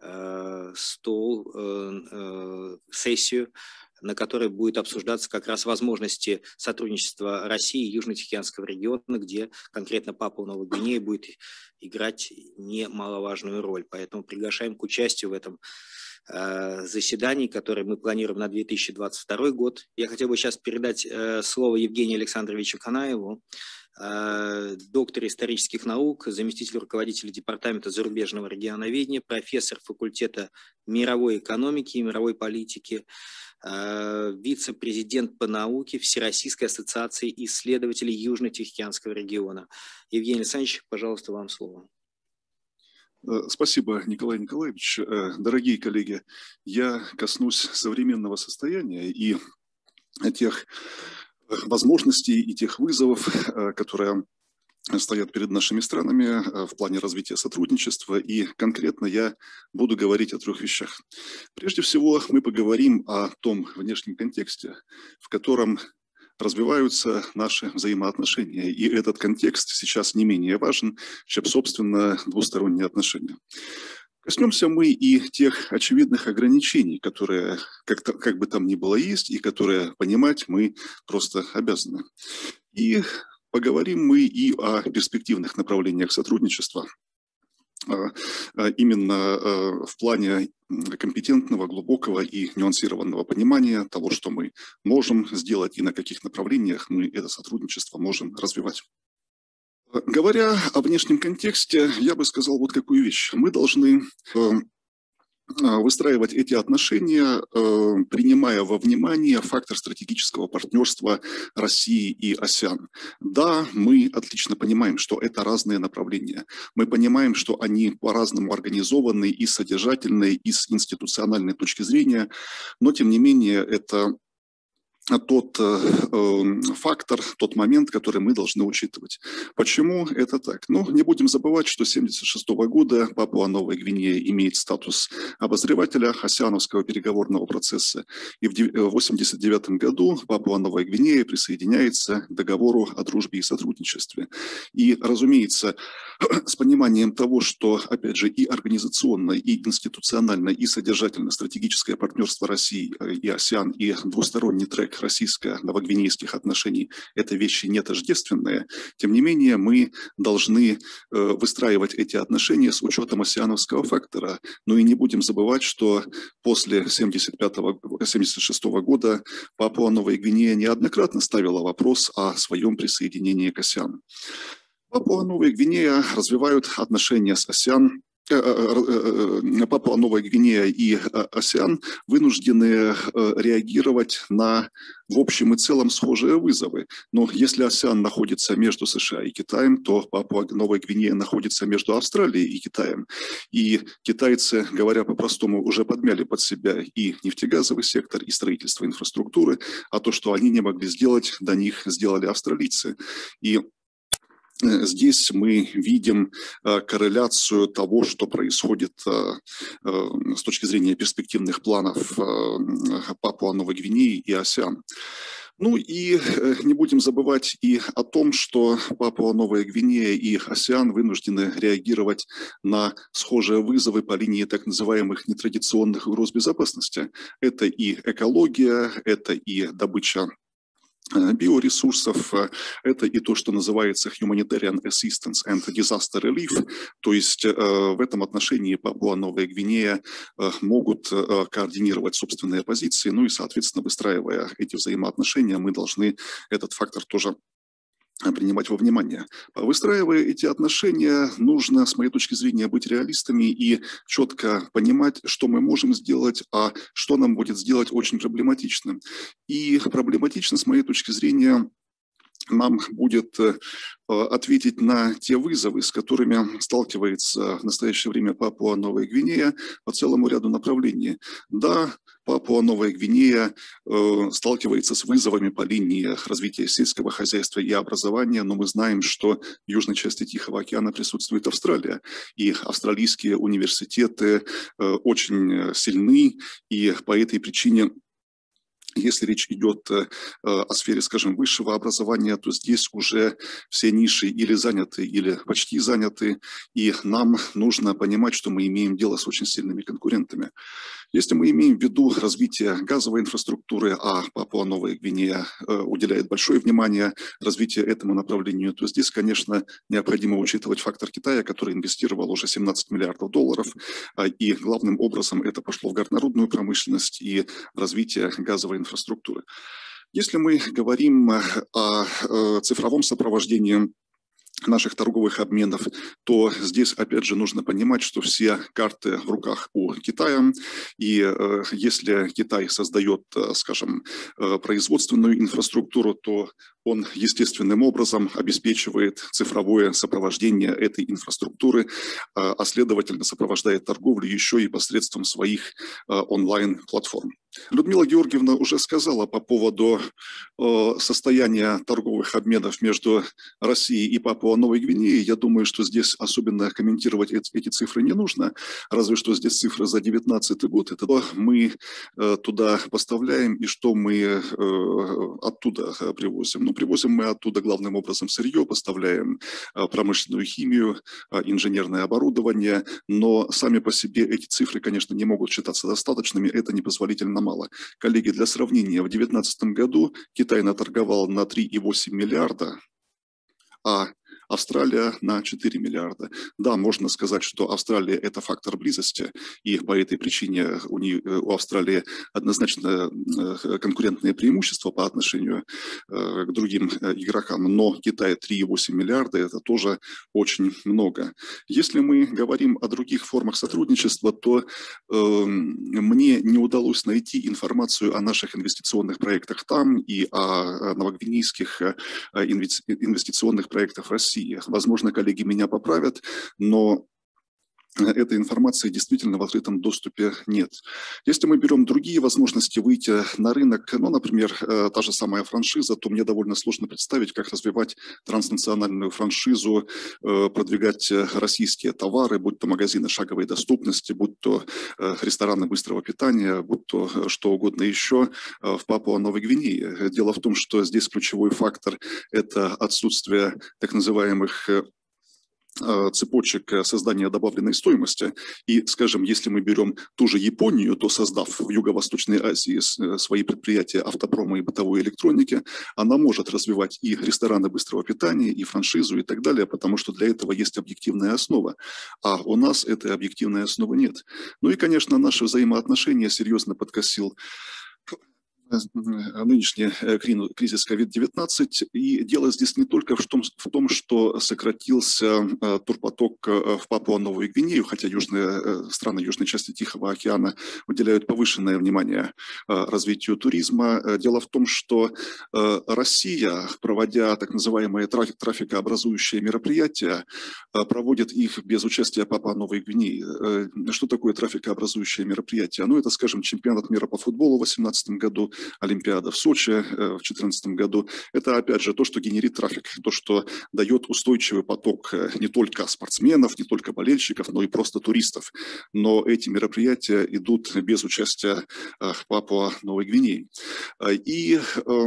сессию, на которой будет обсуждаться как раз возможности сотрудничества России и Южно-Тихоокеанского региона, где конкретно Папуа-Новая Гвинея будет играть немаловажную роль. Поэтому приглашаем к участию в этом заседании, которое мы планируем на 2022 год. Я хотел бы сейчас передать слово Евгению Александровичу Канаеву, доктор исторических наук, заместитель руководителя департамента зарубежного регионоведения, профессор факультета мировой экономики и мировой политики, вице-президент по науке Всероссийской ассоциации исследователей Южно-Тихоокеанского региона. Евгений Александрович, пожалуйста, вам слово. Спасибо, Николай Николаевич. Дорогие коллеги, я коснусь современного состояния и тех возможностей и тех вызовов, которые стоят перед нашими странами в плане развития сотрудничества. И конкретно я буду говорить о 3 вещах. Прежде всего, мы поговорим о том внешнем контексте, в котором развиваются наши взаимоотношения. И этот контекст сейчас не менее важен, чем, собственно, двусторонние отношения. Коснемся мы и тех очевидных ограничений, которые, как бы там ни было, есть, и которые понимать мы просто обязаны. И поговорим мы и о перспективных направлениях сотрудничества, именно в плане компетентного, глубокого и нюансированного понимания того, что мы можем сделать и на каких направлениях мы это сотрудничество можем развивать. Говоря о внешнем контексте, я бы сказал вот какую вещь. Мы должны выстраивать эти отношения, принимая во внимание фактор стратегического партнерства России и АСЕАН. Да, мы отлично понимаем, что это разные направления. Мы понимаем, что они по-разному организованы и содержательные, и с институциональной точки зрения, но тем не менее это тот фактор, тот момент, который мы должны учитывать. Почему это так? Ну, не будем забывать, что с 1976 года Папуа-Новая Гвинея имеет статус обозревателя АСЕАНовского переговорного процесса. И в 1989 году Папуа-Новая Гвинея присоединяется к договору о дружбе и сотрудничестве. И, разумеется, с пониманием того, что, опять же, и организационно, и институционально, и содержательно стратегическое партнерство России и АСЕАН, и двусторонний трек российско-новогвинейских отношений – это вещи не тождественные. Тем не менее, мы должны выстраивать эти отношения с учетом асеановского фактора. Ну и не будем забывать, что после 1976 года Папуа-Новая Гвинея неоднократно ставила вопрос о своем присоединении к АСЕАН. Папуа-Новая Гвинея развивают отношения с АСЕАН. Папуа-Новая Гвинея и АСЕАН вынуждены реагировать на, в общем и целом, схожие вызовы. Но если АСЕАН находится между США и Китаем, то Папуа-Новая Гвинея находится между Австралией и Китаем. И китайцы, говоря по-простому, уже подмяли под себя и нефтегазовый сектор, и строительство инфраструктуры, а то, что они не могли сделать, до них сделали австралийцы. И здесь мы видим корреляцию того, что происходит с точки зрения перспективных планов Папуа-Новой Гвинеи и АСЕАН. Ну и не будем забывать и о том, что Папуа-Новая Гвинея и АСЕАН вынуждены реагировать на схожие вызовы по линии так называемых нетрадиционных угроз безопасности. Это и экология, это и добыча биоресурсов, это и то, что называется Humanitarian Assistance and Disaster Relief, то есть в этом отношении Папуа-Новая Гвинея могут координировать собственные позиции, ну и, соответственно, выстраивая эти взаимоотношения, мы должны этот фактор тоже принимать во внимание. Выстраивая эти отношения, нужно, с моей точки зрения, быть реалистами и четко понимать, что мы можем сделать, а что нам будет сделать очень проблематично. И проблематично, с моей точки зрения, нам будет ответить на те вызовы, с которыми сталкивается в настоящее время Папуа-Новая Гвинея по целому ряду направлений. Да, Папуа-Новая Гвинея сталкивается с вызовами по линии развития сельского хозяйства и образования, но мы знаем, что в южной части Тихого океана присутствует Австралия, и австралийские университеты очень сильны, и по этой причине, если речь идет о сфере, скажем, высшего образования, то здесь уже все ниши или заняты, или почти заняты, и нам нужно понимать, что мы имеем дело с очень сильными конкурентами. Если мы имеем в виду развитие газовой инфраструктуры, а Папуа-Новая Гвинея уделяет большое внимание развитию этому направлению, то здесь, конечно, необходимо учитывать фактор Китая, который инвестировал уже 17 миллиардов долларов, и главным образом это пошло в горнорудную промышленность и развитие газовой инфраструктуры. Если мы говорим о цифровом сопровождении наших торговых обменов, то здесь, опять же, нужно понимать, что все карты в руках у Китая, и если Китай создает, скажем, производственную инфраструктуру, то он естественным образом обеспечивает цифровое сопровождение этой инфраструктуры, а следовательно сопровождает торговлю еще и посредством своих онлайн-платформ. Людмила Георгиевна уже сказала по поводу состояния торговых обменов между Россией и Папуа-Новой Гвинеей. Я думаю, что здесь особенно комментировать эти цифры не нужно, разве что здесь цифры за 2019 год. Это то мы туда поставляем и что мы оттуда привозим. Ну, привозим мы оттуда главным образом сырье, поставляем промышленную химию, инженерное оборудование, но сами по себе эти цифры, конечно, не могут считаться достаточными, это непозволительно мало. Коллеги, для сравнения, в 2019 году Китай наторговал на 3,8 миллиарда, а Австралия на 4 миллиарда. Да, можно сказать, что Австралия – это фактор близости, и по этой причине у Австралии однозначно конкурентные преимущества по отношению к другим игрокам, но Китай 3,8 миллиарда – это тоже очень много. Если мы говорим о других формах сотрудничества, то мне не удалось найти информацию о наших инвестиционных проектах там и о новогвинейских инвестиционных проектах в России. Возможно, коллеги меня поправят, но этой информации действительно в открытом доступе нет. Если мы берем другие возможности выйти на рынок, ну, например, та же самая франшиза, то мне довольно сложно представить, как развивать транснациональную франшизу, продвигать российские товары, будь то магазины шаговой доступности, будь то рестораны быстрого питания, будь то что угодно еще в Папуа-Новой Гвинее. Дело в том, что здесь ключевой фактор – это отсутствие так называемых цепочек создания добавленной стоимости. И, скажем, если мы берем ту же Японию, то создав в Юго-Восточной Азии свои предприятия автопрома и бытовой электроники, она может развивать и рестораны быстрого питания, и франшизу, и так далее, потому что для этого есть объективная основа. А у нас этой объективной основы нет. Ну и, конечно, наши взаимоотношения серьезно подкосил нынешний кризис COVID-19. И дело здесь не только в том, что сократился турпоток в Папуа-Новую Гвинею, хотя страны южной части Тихого океана уделяют повышенное внимание развитию туризма. Дело в том, что Россия, проводя так называемые трафикообразующие мероприятия, проводит их без участия Папуа-Новой Гвинеи. Что такое трафикообразующее мероприятие? Ну, это, скажем, чемпионат мира по футболу в 2018 году, Олимпиада в Сочи в 2014 году. Это, опять же, то, что генерит трафик, то, что дает устойчивый поток не только спортсменов, не только болельщиков, но и просто туристов. Но эти мероприятия идут без участия Папуа-Новой Гвинеи. И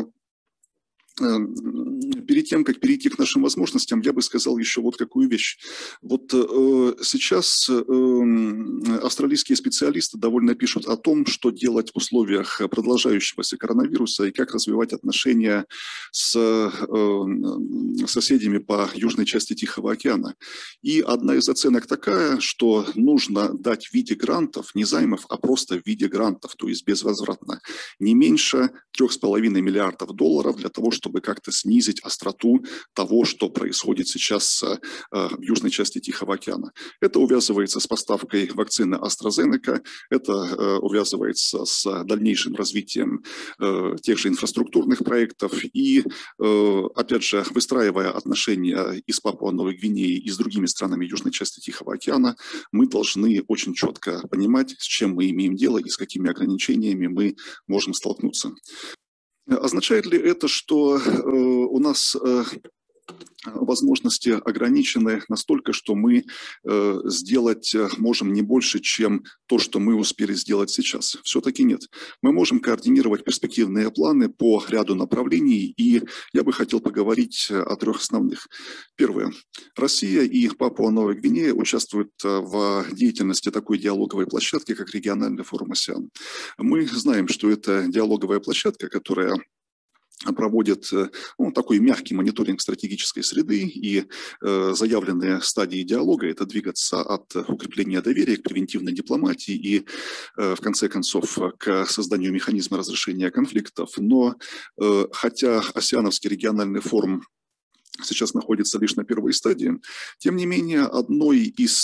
перед тем, как перейти к нашим возможностям, я бы сказал еще вот какую вещь. Вот сейчас австралийские специалисты довольно пишут о том, что делать в условиях продолжающегося коронавируса и как развивать отношения с соседями по южной части Тихого океана. И одна из оценок такая, что нужно дать в виде грантов, не займов, а просто в виде грантов, то есть безвозвратно, не меньше 3,5 миллиардов долларов для того, чтобы чтобы как-то снизить остроту того, что происходит сейчас в южной части Тихого океана. Это увязывается с поставкой вакцины AstraZeneca, это увязывается с дальнейшим развитием тех же инфраструктурных проектов и, опять же, выстраивая отношения и с Папуа-Новой Гвинеей, и с другими странами южной части Тихого океана, мы должны очень четко понимать, с чем мы имеем дело и с какими ограничениями мы можем столкнуться. Означает ли это, что у нас возможности ограничены настолько, что мы сделать можем не больше, чем то, что мы успели сделать сейчас? Все-таки нет. Мы можем координировать перспективные планы по ряду направлений, и я бы хотел поговорить о трех основных. Первое. Россия и Папуа-Новая Гвинея участвуют в деятельности такой диалоговой площадки, как региональный форум АСЕАН. Мы знаем, что это диалоговая площадка, которая проводит такой мягкий мониторинг стратегической среды, и заявленные стадии диалога – это двигаться от укрепления доверия к превентивной дипломатии и, в конце концов, к созданию механизма разрешения конфликтов. Но хотя АСЕАНовский региональный форум сейчас находится лишь на первой стадии, тем не менее одним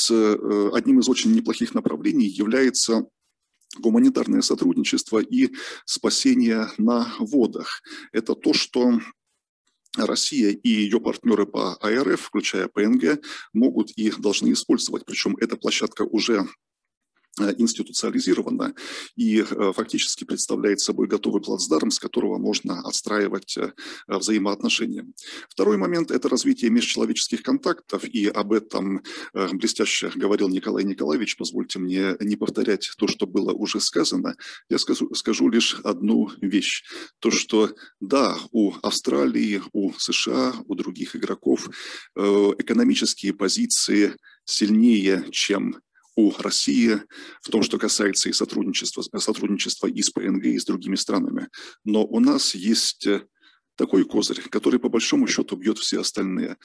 из очень неплохих направлений является гуманитарное сотрудничество и спасение на водах. Это то, что Россия и ее партнеры по АРФ, включая ПНГ, могут и должны использовать. Причем эта площадка уже институциализирована и фактически представляет собой готовый плацдарм, с которого можно отстраивать взаимоотношения. Второй момент – это развитие межчеловеческих контактов, и об этом блестяще говорил Николай Николаевич. Позвольте мне не повторять то, что было уже сказано. Я скажу лишь одну вещь. То, что да, у Австралии, у США, у других игроков экономические позиции сильнее, чем у России в том, что касается и сотрудничества и с ПНГ, и с другими странами. Но у нас есть такой козырь, который по большому счету бьет все остальные.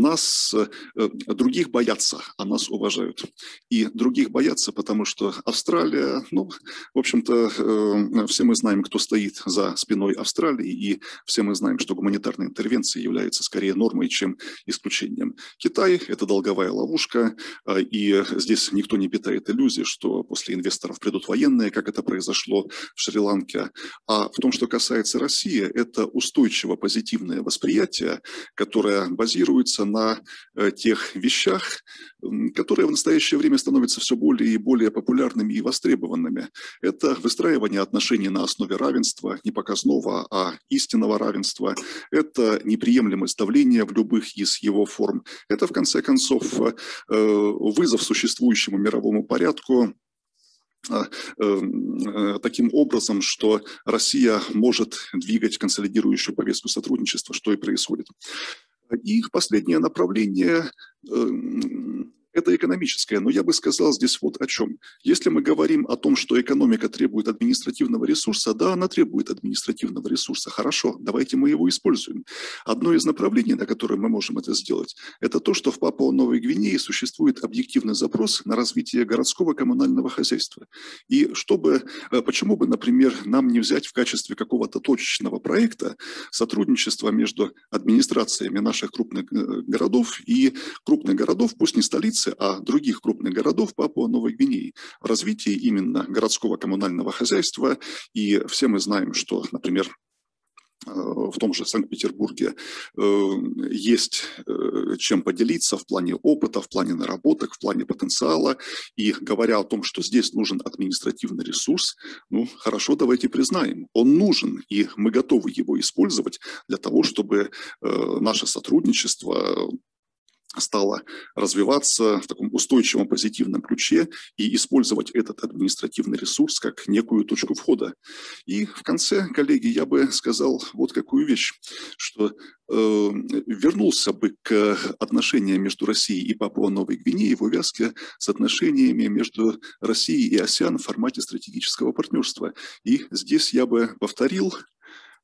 Других боятся, а нас уважают. И других боятся, потому что Австралия, в общем-то, все мы знаем, кто стоит за спиной Австралии, и все мы знаем, что гуманитарная интервенция является скорее нормой, чем исключением. Китай – это долговая ловушка, и здесь никто не питает иллюзий, что после инвесторов придут военные, как это произошло в Шри-Ланке. А в том, что касается России, это устойчивое позитивное восприятие, которое базируется на тех вещах, которые в настоящее время становятся все более и более популярными и востребованными. Это выстраивание отношений на основе равенства, не показного, а истинного равенства. Это неприемлемость давления в любых из его форм. Это, в конце концов, вызов существующему мировому порядку, таким образом, что Россия может двигать консолидирующую повестку сотрудничества, что и происходит. И последнее направление это экономическое, но я бы сказал здесь вот о чем. Если мы говорим о том, что экономика требует административного ресурса, да, она требует административного ресурса, хорошо, давайте мы его используем. Одно из направлений, на которое мы можем это сделать, это то, что в Папуа-Новой Гвинее существует объективный запрос на развитие городского коммунального хозяйства. И почему бы, например, нам не взять в качестве какого-то точечного проекта сотрудничество между администрациями наших крупных городов и крупных городов, пусть не столицы, а других крупных городов Папуа-Новой Гвинеи в развитии именно городского коммунального хозяйства. И все мы знаем, что, например, в том же Санкт-Петербурге есть чем поделиться в плане опыта, в плане наработок, в плане потенциала. И говоря о том, что здесь нужен административный ресурс, хорошо, давайте признаем, он нужен, и мы готовы его использовать для того, чтобы наше сотрудничество стало развиваться в таком устойчивом позитивном ключе и использовать этот административный ресурс как некую точку входа. И в конце, коллеги, я бы сказал вот какую вещь, что вернулся бы к отношениям между Россией и Папуа-Новой Гвинеей в увязке с отношениями между Россией и АСЕАН в формате стратегического партнерства. И здесь я бы повторил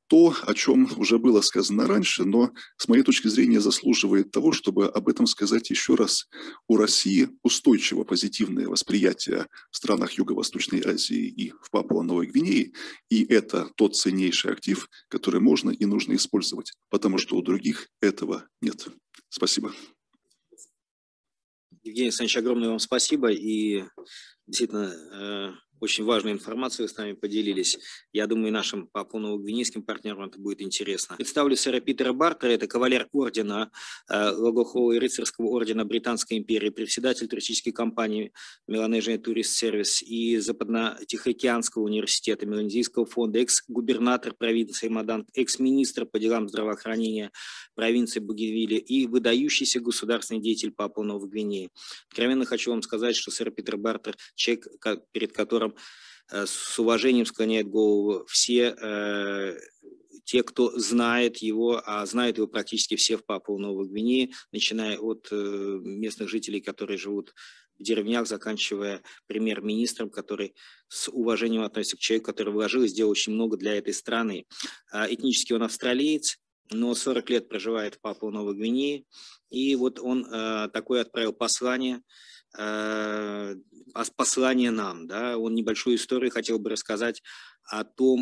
то, о чем уже было сказано раньше, но с моей точки зрения заслуживает того, чтобы об этом сказать еще раз. У России устойчиво позитивное восприятие в странах Юго-Восточной Азии и в Папуа-Новой Гвинее, и это тот ценнейший актив, который можно и нужно использовать, потому что у других этого нет. Спасибо. Евгений Александрович, огромное вам спасибо, и действительно очень важную информацию вы с нами поделились. Я думаю, нашим папуа-новогвинейским партнерам это будет интересно. Представлю сэра Питера Бартера, это кавалер ордена Логохола и рыцарского ордена Британской империи, председатель туристической компании Melanesia Tourist Service и Западно-Тихоокеанского университета, Меланезийского фонда, экс-губернатор провинции Маданг, экс-министр по делам здравоохранения провинции Бугенвилля и выдающийся государственный деятель Папуа-Новой Гвинеи. Откровенно хочу вам сказать, что сэр Питер Бартер, человек, перед которым с уважением склоняет голову все те, кто знает его, а знают его практически все в Папуа-Новой Гвинее, начиная от местных жителей, которые живут в деревнях, заканчивая премьер-министром, который с уважением относится к человеку, который вложил и сделал очень много для этой страны. Этнически он австралиец, но 40 лет проживает в Папуа-Новой Гвинее, и вот он такое отправил послание нам, да, он небольшую историю хотел бы рассказать о том,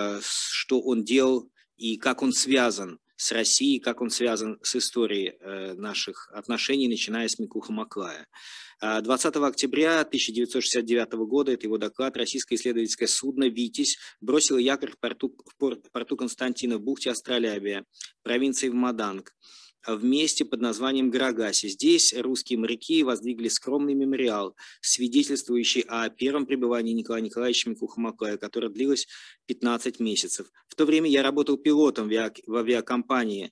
что он делал и как он связан с Россией, как он связан с историей наших отношений, начиная с Микуха Маклая. 20 октября 1969 года, это его доклад, российское исследовательское судно «Витязь» бросило якорь в порту Константина в бухте Астролябия, провинции Маданг, в месте под названием Грагаси. Здесь русские моряки воздвигли скромный мемориал, свидетельствующий о первом пребывании Николая Николаевича Микуха Маклая, которое длилось 15 месяцев. В то время я работал пилотом в авиакомпании,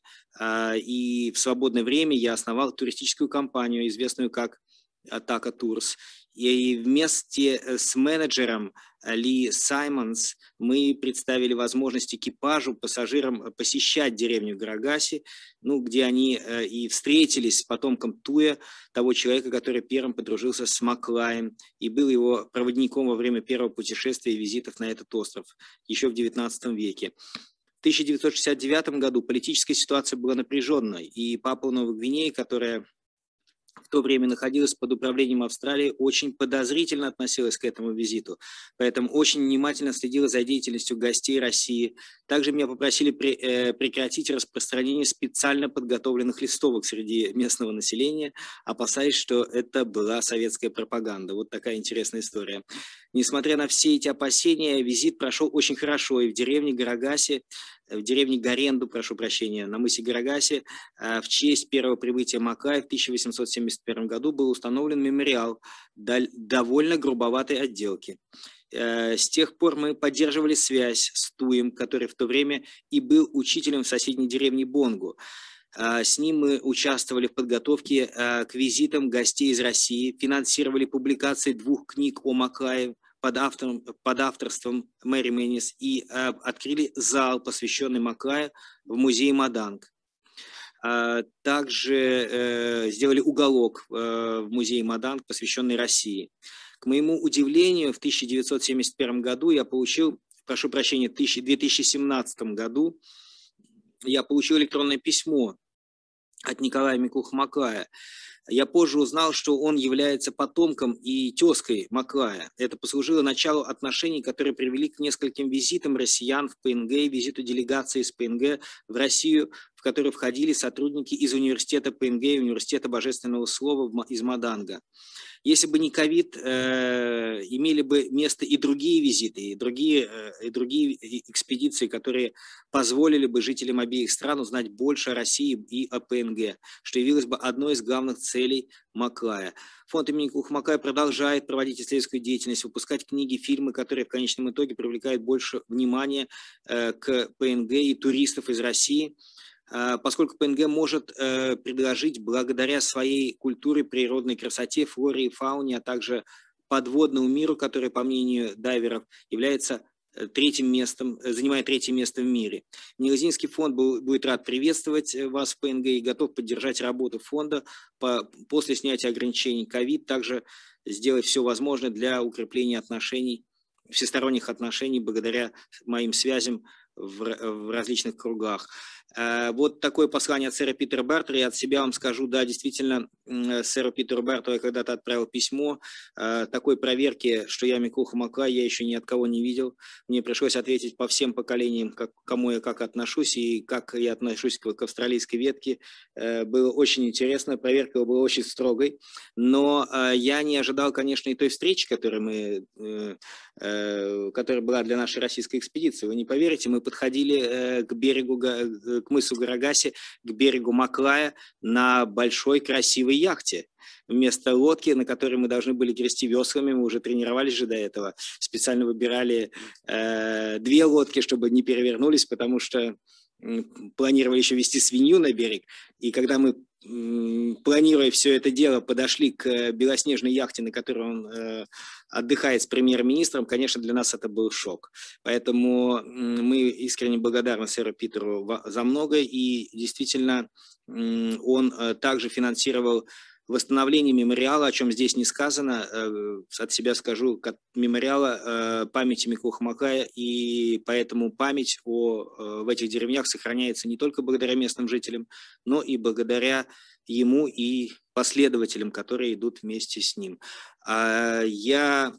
и в свободное время я основал туристическую компанию, известную как Атака Турс. И вместе с менеджером Ли Саймонс мы представили возможность экипажу, пассажирам посещать деревню Грагаси, где они и встретились с потомком Туя, того человека, который первым подружился с Маклаем и был его проводником во время первого путешествия и визитов на этот остров еще в XIX веке. В 1969 году политическая ситуация была напряженной, и Папуа-Новая Гвинея, которая в то время находилась под управлением Австралии, очень подозрительно относилась к этому визиту, поэтому очень внимательно следила за деятельностью гостей России. Также меня попросили прекратить распространение специально подготовленных листовок среди местного населения, опасаясь, что это была советская пропаганда. Вот такая интересная история. Несмотря на все эти опасения, визит прошел очень хорошо, и в деревне Грагаси, в деревне Гаренду, прошу прощения, на мысе Грагаси, в честь первого прибытия Маклая в 1871 году был установлен мемориал довольно грубоватой отделки. С тех пор мы поддерживали связь с Туем, который в то время и был учителем в соседней деревне Бонгу. С ним мы участвовали в подготовке к визитам гостей из России, финансировали публикации 2 книг о Маклае под авторством Мэри Мэнис и открыли зал, посвященный Маклаю, в музее Маданг. Также сделали уголок в музее Маданг, посвященный России. К моему удивлению, в 1971 году я получил, прошу прощения, в 2017 году я получил электронное письмо от Николая Микуха Маклая. Я позже узнал, что он является потомком и тезкой Маклая. Это послужило началу отношений, которые привели к нескольким визитам россиян в ПНГ, визиту делегации из ПНГ в Россию, в которую входили сотрудники из университета ПНГ и университета Божественного Слова из Маданга. Если бы не ковид, имели бы место и другие визиты, и другие экспедиции, которые позволили бы жителям обеих стран узнать больше о России и о ПНГ, что явилось бы одной из главных целей Маклая. Фонд имени Микуха Маклая продолжает проводить исследовательскую деятельность, выпускать книги, фильмы, которые в конечном итоге привлекают больше внимания к ПНГ и туристов из России, поскольку ПНГ может предложить благодаря своей культуре, природной красоте, флоре и фауне, а также подводному миру, который, по мнению дайверов, является занимает 3-е место в мире. Меланезийский фонд будет рад приветствовать вас в ПНГ и готов поддержать работу фонда после снятия ограничений ковид, также сделать все возможное для укрепления отношений, всесторонних отношений благодаря моим связям в различных кругах. Вот такое послание от сэра Питера Бартера. И от себя вам скажу, да, действительно, сэру Питеру Бартеру я когда-то отправил письмо. Такой проверки, что я Микуха Маклай, я еще ни от кого не видел. Мне пришлось ответить по всем поколениям, к кому я как отношусь и как я отношусь к австралийской ветке. Было очень интересно, проверка была очень строгой. Но я не ожидал, конечно, и той встречи, которая была для нашей российской экспедиции. Вы не поверите, мы подходили к берегу, к мысу Гарагаси, к берегу Маклая на большой красивой яхте. Вместо лодки, на которой мы должны были грести веслами, мы уже тренировались же до этого, специально выбирали 2 лодки, чтобы не перевернулись, потому что планировали еще вести свинью на берег. И когда мы, планируя все это дело, подошли к белоснежной яхте, на которой он отдыхает с премьер-министром, конечно, для нас это был шок. Поэтому мы искренне благодарны сэру Питеру за многое. И действительно, он также финансировал восстановление мемориала, о чем здесь не сказано, от себя скажу, мемориала памяти Микуха Маклая, и поэтому память в этих деревнях сохраняется не только благодаря местным жителям, но и благодаря ему и последователям, которые идут вместе с ним. Я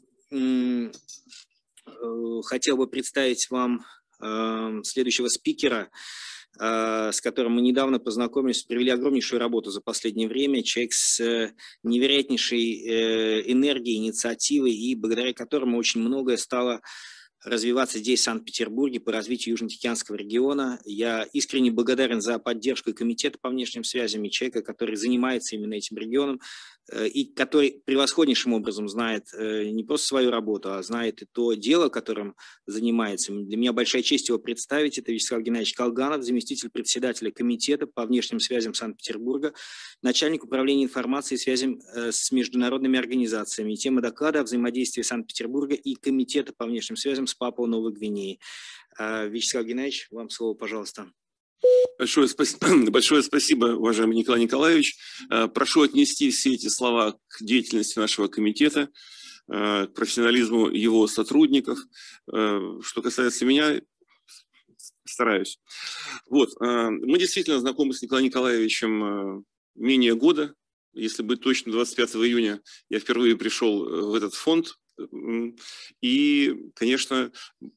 хотел бы представить вам следующего спикера, с которым мы недавно познакомились, провели огромнейшую работу за последнее время. Человек с невероятнейшей энергией, инициативой, и благодаря которому очень многое стало развиваться здесь, в Санкт-Петербурге, по развитию Южно-Тихоокеанского региона. Я искренне благодарен за поддержку Комитета по внешним связям и человека, который занимается именно этим регионом, и который превосходнейшим образом знает не просто свою работу, а знает и то дело, которым занимается. Для меня большая честь его представить. Это Вячеслав Геннадьевич Колганов, заместитель председателя Комитета по внешним связям Санкт-Петербурга, начальник управления информацией и связям с международными организациями. И тема доклада о взаимодействии Санкт-Петербурга и Комитета по внешним связям с Папуа-Новой Гвинеей. Вячеслав Геннадьевич, вам слово, пожалуйста. Большое спасибо, уважаемый Николай Николаевич. Прошу отнести все эти слова к деятельности нашего комитета, к профессионализму его сотрудников. Что касается меня, стараюсь. Вот. Мы действительно знакомы с Николаем Николаевичем менее года. Если быть точным, 25 июня я впервые пришел в этот фонд. И, конечно,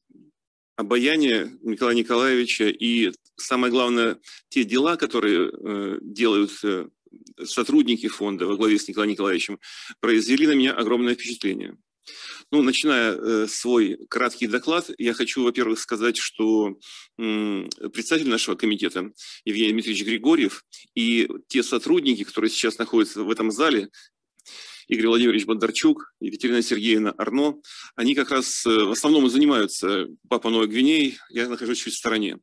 обаяние Николая Николаевича и, самое главное, те дела, которые делают сотрудники фонда во главе с Николаем Николаевичем, произвели на меня огромное впечатление. Ну, начиная свой краткий доклад, я хочу, во-первых, сказать, что председатель нашего комитета Евгений Дмитриевич Григорьев и те сотрудники, которые сейчас находятся в этом зале, Игорь Владимирович Бондарчук, Екатерина Сергеевна Арно, они как раз в основном и занимаются Папуа-Новой Гвинеей, я нахожусь чуть в стороне.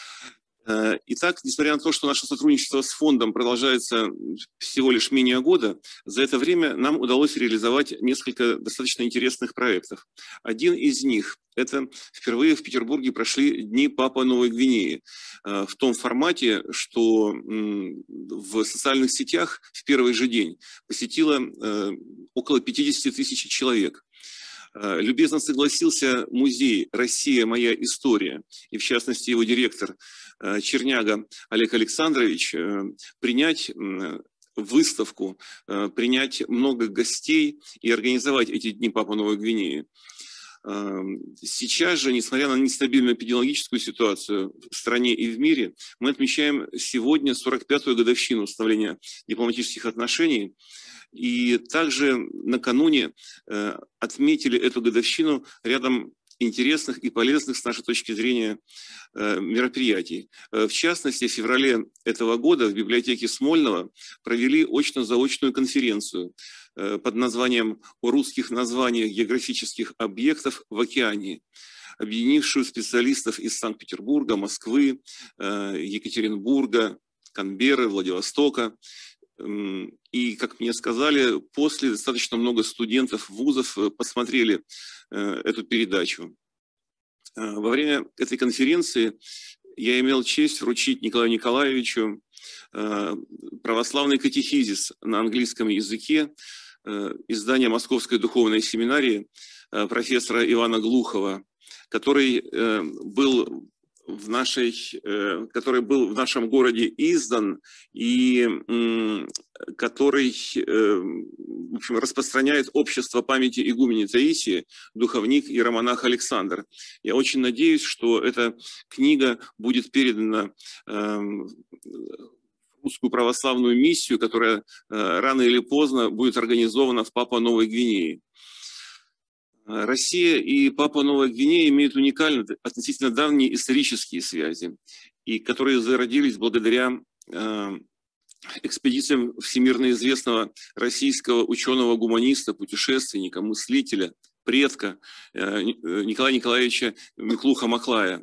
Итак, несмотря на то, что наше сотрудничество с фондом продолжается всего лишь менее года, за это время нам удалось реализовать несколько достаточно интересных проектов. Один из них – это впервые в Петербурге прошли Дни Папуа-Новой Гвинеи в том формате, что в социальных сетях в первый же день посетило около 50 тысяч человек. Любезно согласился музей «Россия. Моя история», и в частности его директор Черняга Олег Александрович, принять выставку, принять много гостей и организовать эти Дни Папуа-Новой Гвинеи. Сейчас же, несмотря на нестабильную эпидемиологическую ситуацию в стране и в мире, мы отмечаем сегодня 45-ю годовщину установления дипломатических отношений. И также накануне отметили эту годовщину рядом интересных и полезных с нашей точки зрения мероприятий. В частности, в феврале этого года в библиотеке Смольного провели очно-заочную конференцию под названием «О русских названиях географических объектов в океане», объединившую специалистов из Санкт-Петербурга, Москвы, Екатеринбурга, Канберры, Владивостока. И, как мне сказали, после достаточно много студентов вузов посмотрели эту передачу. Во время этой конференции я имел честь вручить Николаю Николаевичу православный катехизис на английском языке, издание Московской духовной семинарии профессора Ивана Глухова, который был который был в нашем городе издан и который, в общем, распространяет общество памяти игумени Таисии, духовник иеромонах Александр. Я очень надеюсь, что эта книга будет передана в русскую православную миссию, которая рано или поздно будет организована в Папуа-Новой Гвинее. Россия и Папуа-Новая Гвинея имеют уникальные, относительно давние исторические связи, и которые зародились благодаря экспедициям всемирно известного российского ученого-гуманиста, путешественника, мыслителя, предка Николая Николаевича Миклуха-Маклая.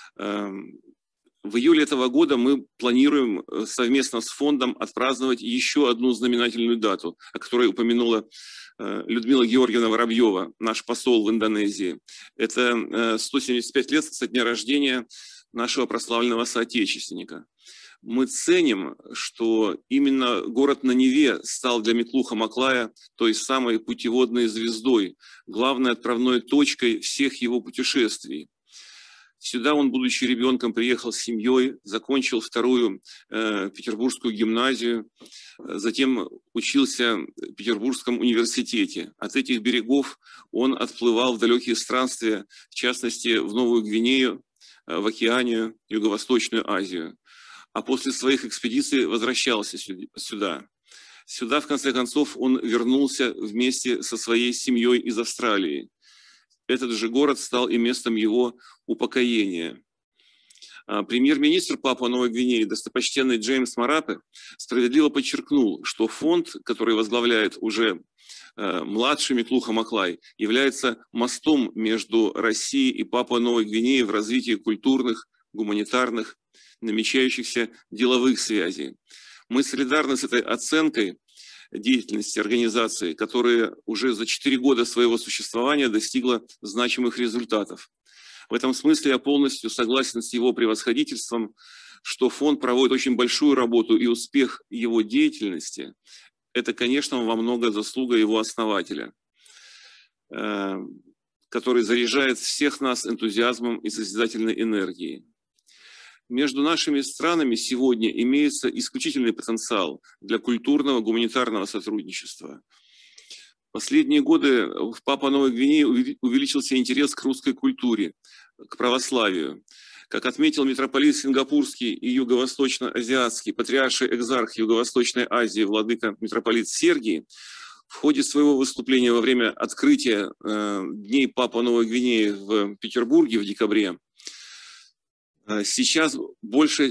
В июле этого года мы планируем совместно с фондом отпраздновать еще одну знаменательную дату, о которой упомянула Людмила Георгиевна Воробьева, наш посол в Индонезии. Это 175 лет со дня рождения нашего прославленного соотечественника. Мы ценим, что именно город на Неве стал для Миклуха-Маклая той самой путеводной звездой, главной отправной точкой всех его путешествий. Сюда он, будучи ребенком, приехал с семьей, закончил вторую Петербургскую гимназию, затем учился в Петербургском университете. От этих берегов он отплывал в далекие странствия, в частности, в Новую Гвинею, в Океанию, Юго-Восточную Азию. А после своих экспедиций возвращался сюда. Сюда, в конце концов, он вернулся вместе со своей семьей из Австралии. Этот же город стал и местом его упокоения. Премьер-министр Папуа-Новой Гвинеи, достопочтенный Джеймс Марапе, справедливо подчеркнул, что фонд, который возглавляет уже младший Миклуха-Маклай, является мостом между Россией и Папуа-Новой Гвинеей в развитии культурных, гуманитарных, намечающихся деловых связей. Мы солидарны с этой оценкой деятельности организации, которая уже за 4 года своего существования достигла значимых результатов. В этом смысле я полностью согласен с его превосходительством, что фонд проводит очень большую работу, и успех его деятельности – это, конечно, во многом заслуга его основателя, который заряжает всех нас энтузиазмом и созидательной энергией. Между нашими странами сегодня имеется исключительный потенциал для культурного, гуманитарного сотрудничества. В последние годы в Папуа-Новой Гвинее увеличился интерес к русской культуре, к православию. Как отметил митрополит Сингапурский и Юго-Восточно-Азиатский, патриарший экзарх Юго-Восточной Азии, владыка митрополит Сергий, в ходе своего выступления во время открытия Дней Папуа-Новой Гвинеи в Петербурге в декабре, Сейчас большая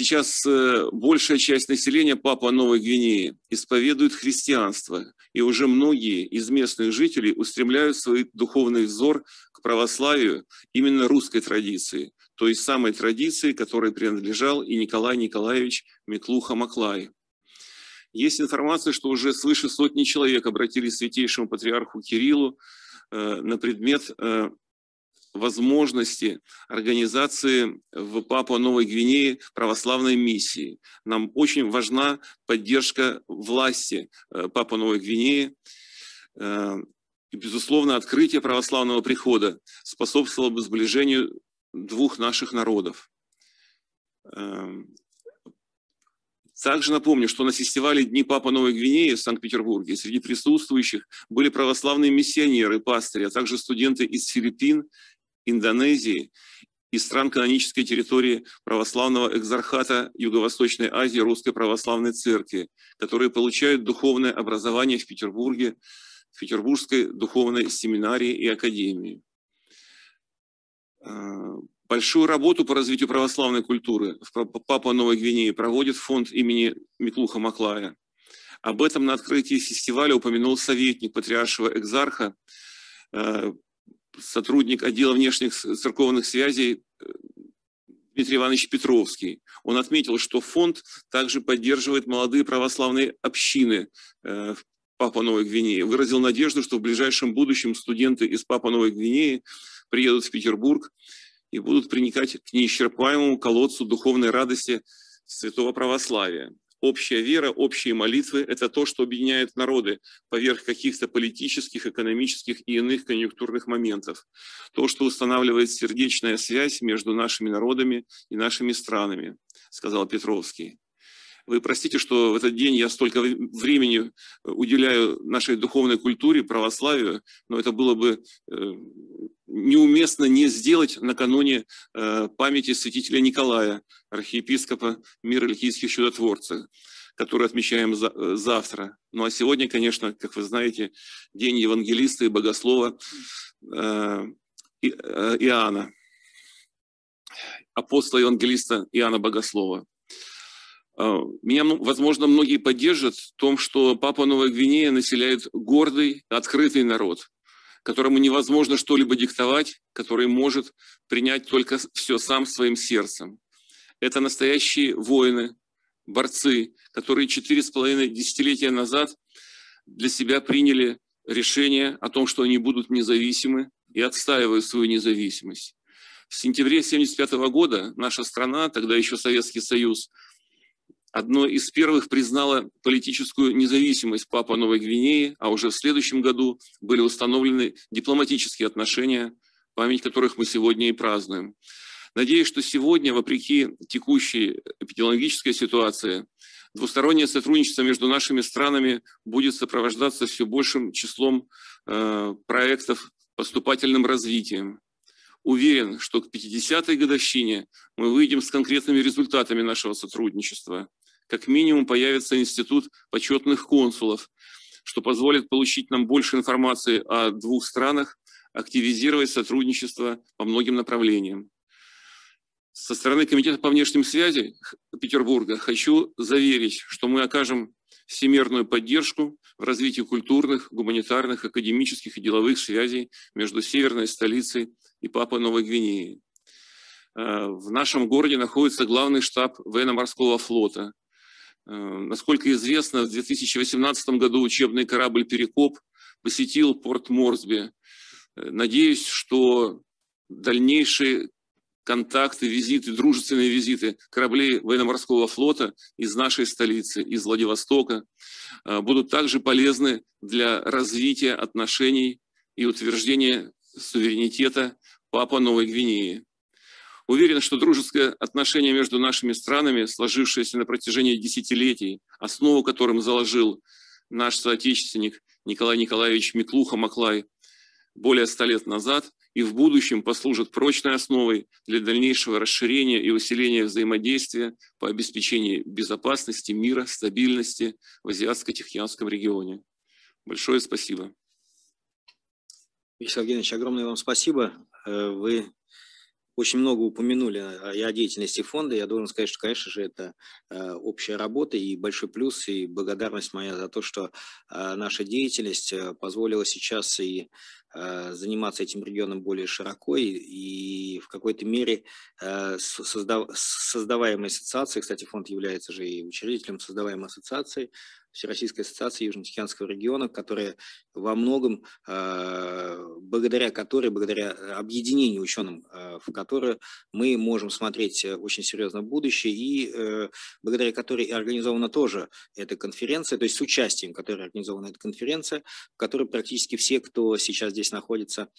часть населения Папуа-Новой Гвинеи исповедует христианство, и уже многие из местных жителей устремляют свой духовный взор к православию именно русской традиции, той самой традиции, которой принадлежал и Николай Николаевич Миклуха-Маклай. Есть информация, что уже свыше 100 человек обратились к святейшему патриарху Кириллу на предмет возможности организации в Папуа-Новой Гвинее православной миссии. Нам очень важна поддержка власти Папуа-Новой Гвинеи. И, безусловно, открытие православного прихода способствовало бы сближению двух наших народов. Также напомню, что на фестивале Дни Папуа-Новой Гвинеи в Санкт-Петербурге среди присутствующих были православные миссионеры, пастыри, а также студенты из Филиппин, Индонезии и стран канонической территории православного экзархата Юго-Восточной Азии Русской Православной Церкви, которые получают духовное образование в Петербурге, в Петербургской духовной семинарии и академии. Большую работу по развитию православной культуры в Папуа-Новой Гвинее проводит фонд имени Миклуха-Маклая. Об этом на открытии фестиваля упомянул советник патриаршего экзарха, сотрудник отдела внешних церковных связей Дмитрий Иванович Петровский. Он отметил, что фонд также поддерживает молодые православные общины в Папуа-Новой Гвинее. Выразил надежду, что в ближайшем будущем студенты из Папуа-Новой Гвинеи приедут в Петербург и будут проникать к неисчерпаемому колодцу духовной радости святого православия. общая вера, общие молитвы – это то, что объединяет народы поверх каких-то политических, экономических и иных конъюнктурных моментов. То, что устанавливает сердечная связь между нашими народами и нашими странами, сказал Петровский. Вы простите, что в этот день я столько времени уделяю нашей духовной культуре, православию, но это было бы неуместно не сделать накануне памяти святителя Николая, архиепископа мира Ликийских чудотворцев, который отмечаем завтра. Ну а сегодня, конечно, как вы знаете, день евангелиста и богослова Иоанна, апостола евангелиста Иоанна Богослова. Меня, возможно, многие поддержат в том, что Папуа Новая Гвинея населяет гордый, открытый народ, которому невозможно что-либо диктовать, который может принять только все сам своим сердцем. Это настоящие воины, борцы, которые 4,5 десятилетия назад для себя приняли решение о том, что они будут независимы и отстаивают свою независимость. В сентябре 1975 года наша страна, тогда еще Советский Союз, одной из первых признала политическую независимость Папуа Новой Гвинеи, а уже в следующем году были установлены дипломатические отношения, память которых мы сегодня и празднуем. Надеюсь, что сегодня, вопреки текущей эпидемиологической ситуации, двустороннее сотрудничество между нашими странами будет сопровождаться все большим числом проектов поступательным развитием. Уверен, что к 50-й годовщине мы выйдем с конкретными результатами нашего сотрудничества. Как минимум появится институт почетных консулов, что позволит получить нам больше информации о двух странах, активизировать сотрудничество по многим направлениям. Со стороны Комитета по внешним связям Петербурга хочу заверить, что мы окажем всемирную поддержку в развитии культурных, гуманитарных, академических и деловых связей между северной столицей и Папуа Новой Гвинеей. В нашем городе находится главный штаб военно-морского флота. Насколько известно, в 2018 году учебный корабль «Перекоп» посетил порт Морсби. Надеюсь, что дальнейшие контакты, визиты, дружественные визиты кораблей военно-морского флота из нашей столицы, из Владивостока, будут также полезны для развития отношений и утверждения суверенитета Папуа Новой Гвинеи. Уверен, что дружеское отношение между нашими странами, сложившееся на протяжении десятилетий, основу которым заложил наш соотечественник Николай Николаевич Миклуха-Маклай более 100 лет назад, и в будущем послужит прочной основой для дальнейшего расширения и усиления взаимодействия по обеспечению безопасности, мира, стабильности в Азиатско-Тихоокеанском регионе. Большое спасибо. Вячеслав Евгеньевич, огромное вам спасибо. Вы очень много упомянули о деятельности фонда. Я должен сказать, что, конечно же, это общая работа и большой плюс, и благодарность моя за то, что наша деятельность позволила сейчас и заниматься этим регионом более широко и в какой-то мере создаваемой ассоциацией, кстати, фонд является же и учредителем создаваемой ассоциации, Всероссийской ассоциации Южно-Тихоокеанского региона, которая во многом, благодаря объединению ученым, в которое мы можем смотреть очень серьезно в будущее, и благодаря которой и организована тоже эта конференция, то есть с участием которой организована эта конференция, в которой практически все, кто сейчас здесь находится,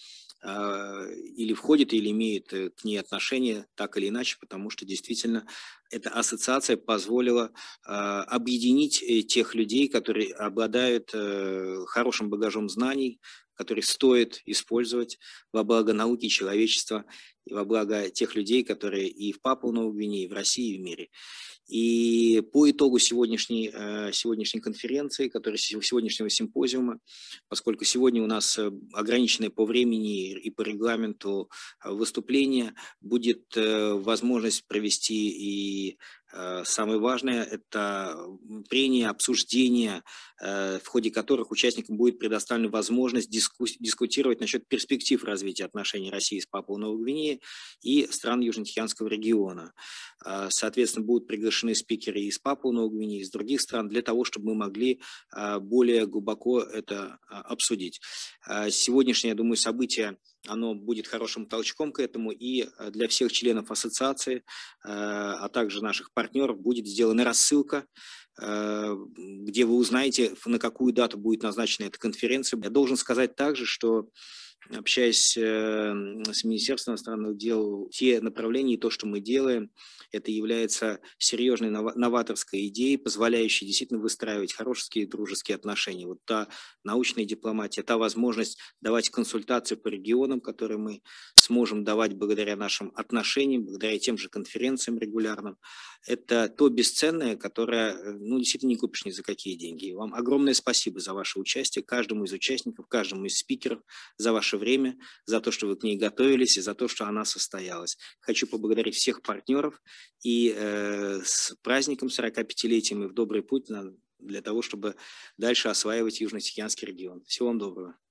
или входит, или имеет к ней отношение, так или иначе, потому что действительно эта ассоциация позволила объединить тех людей, которые обладают хорошим багажом знаний, которые стоит использовать во благо науки и человечества, и во благо тех людей, которые и в Папуа Новой Гвинее, и в России, и в мире. И по итогу сегодняшней конференции, сегодняшнего симпозиума, поскольку сегодня у нас ограниченное по времени и по регламенту выступление, будет возможность провести и самое важное – это прения, обсуждения, в ходе которых участникам будет предоставлена возможность дискутировать насчет перспектив развития отношений России с Папуа Новой Гвинеей и стран Южно-Тихоокеанского региона. Соответственно, будут приглашены спикеры из Папуа Новой Гвинеи, из других стран, для того, чтобы мы могли более глубоко это обсудить. Сегодняшнее, я думаю, событие, оно будет хорошим толчком к этому, и для всех членов ассоциации, а также наших партнеров будет сделана рассылка где вы узнаете, на какую дату будет назначена эта конференция. Я должен сказать также, что, общаясь с Министерством иностранных дел, те направления и то, что мы делаем, это является серьезной новаторской идеей, позволяющей действительно выстраивать хорошие дружеские отношения. Вот та научная дипломатия, та возможность давать консультации по регионам, которые мы сможем давать благодаря нашим отношениям, благодаря тем же конференциям регулярным, это то бесценное, которое действительно не купишь ни за какие деньги. И вам огромное спасибо за ваше участие, каждому из участников, каждому из спикеров, за ваше время, за то, что вы к ней готовились и за то, что она состоялась. Хочу поблагодарить всех партнеров и с праздником 45-летием и в добрый путь для того, чтобы дальше осваивать Южно-Тихоокеанский регион. Всего вам доброго.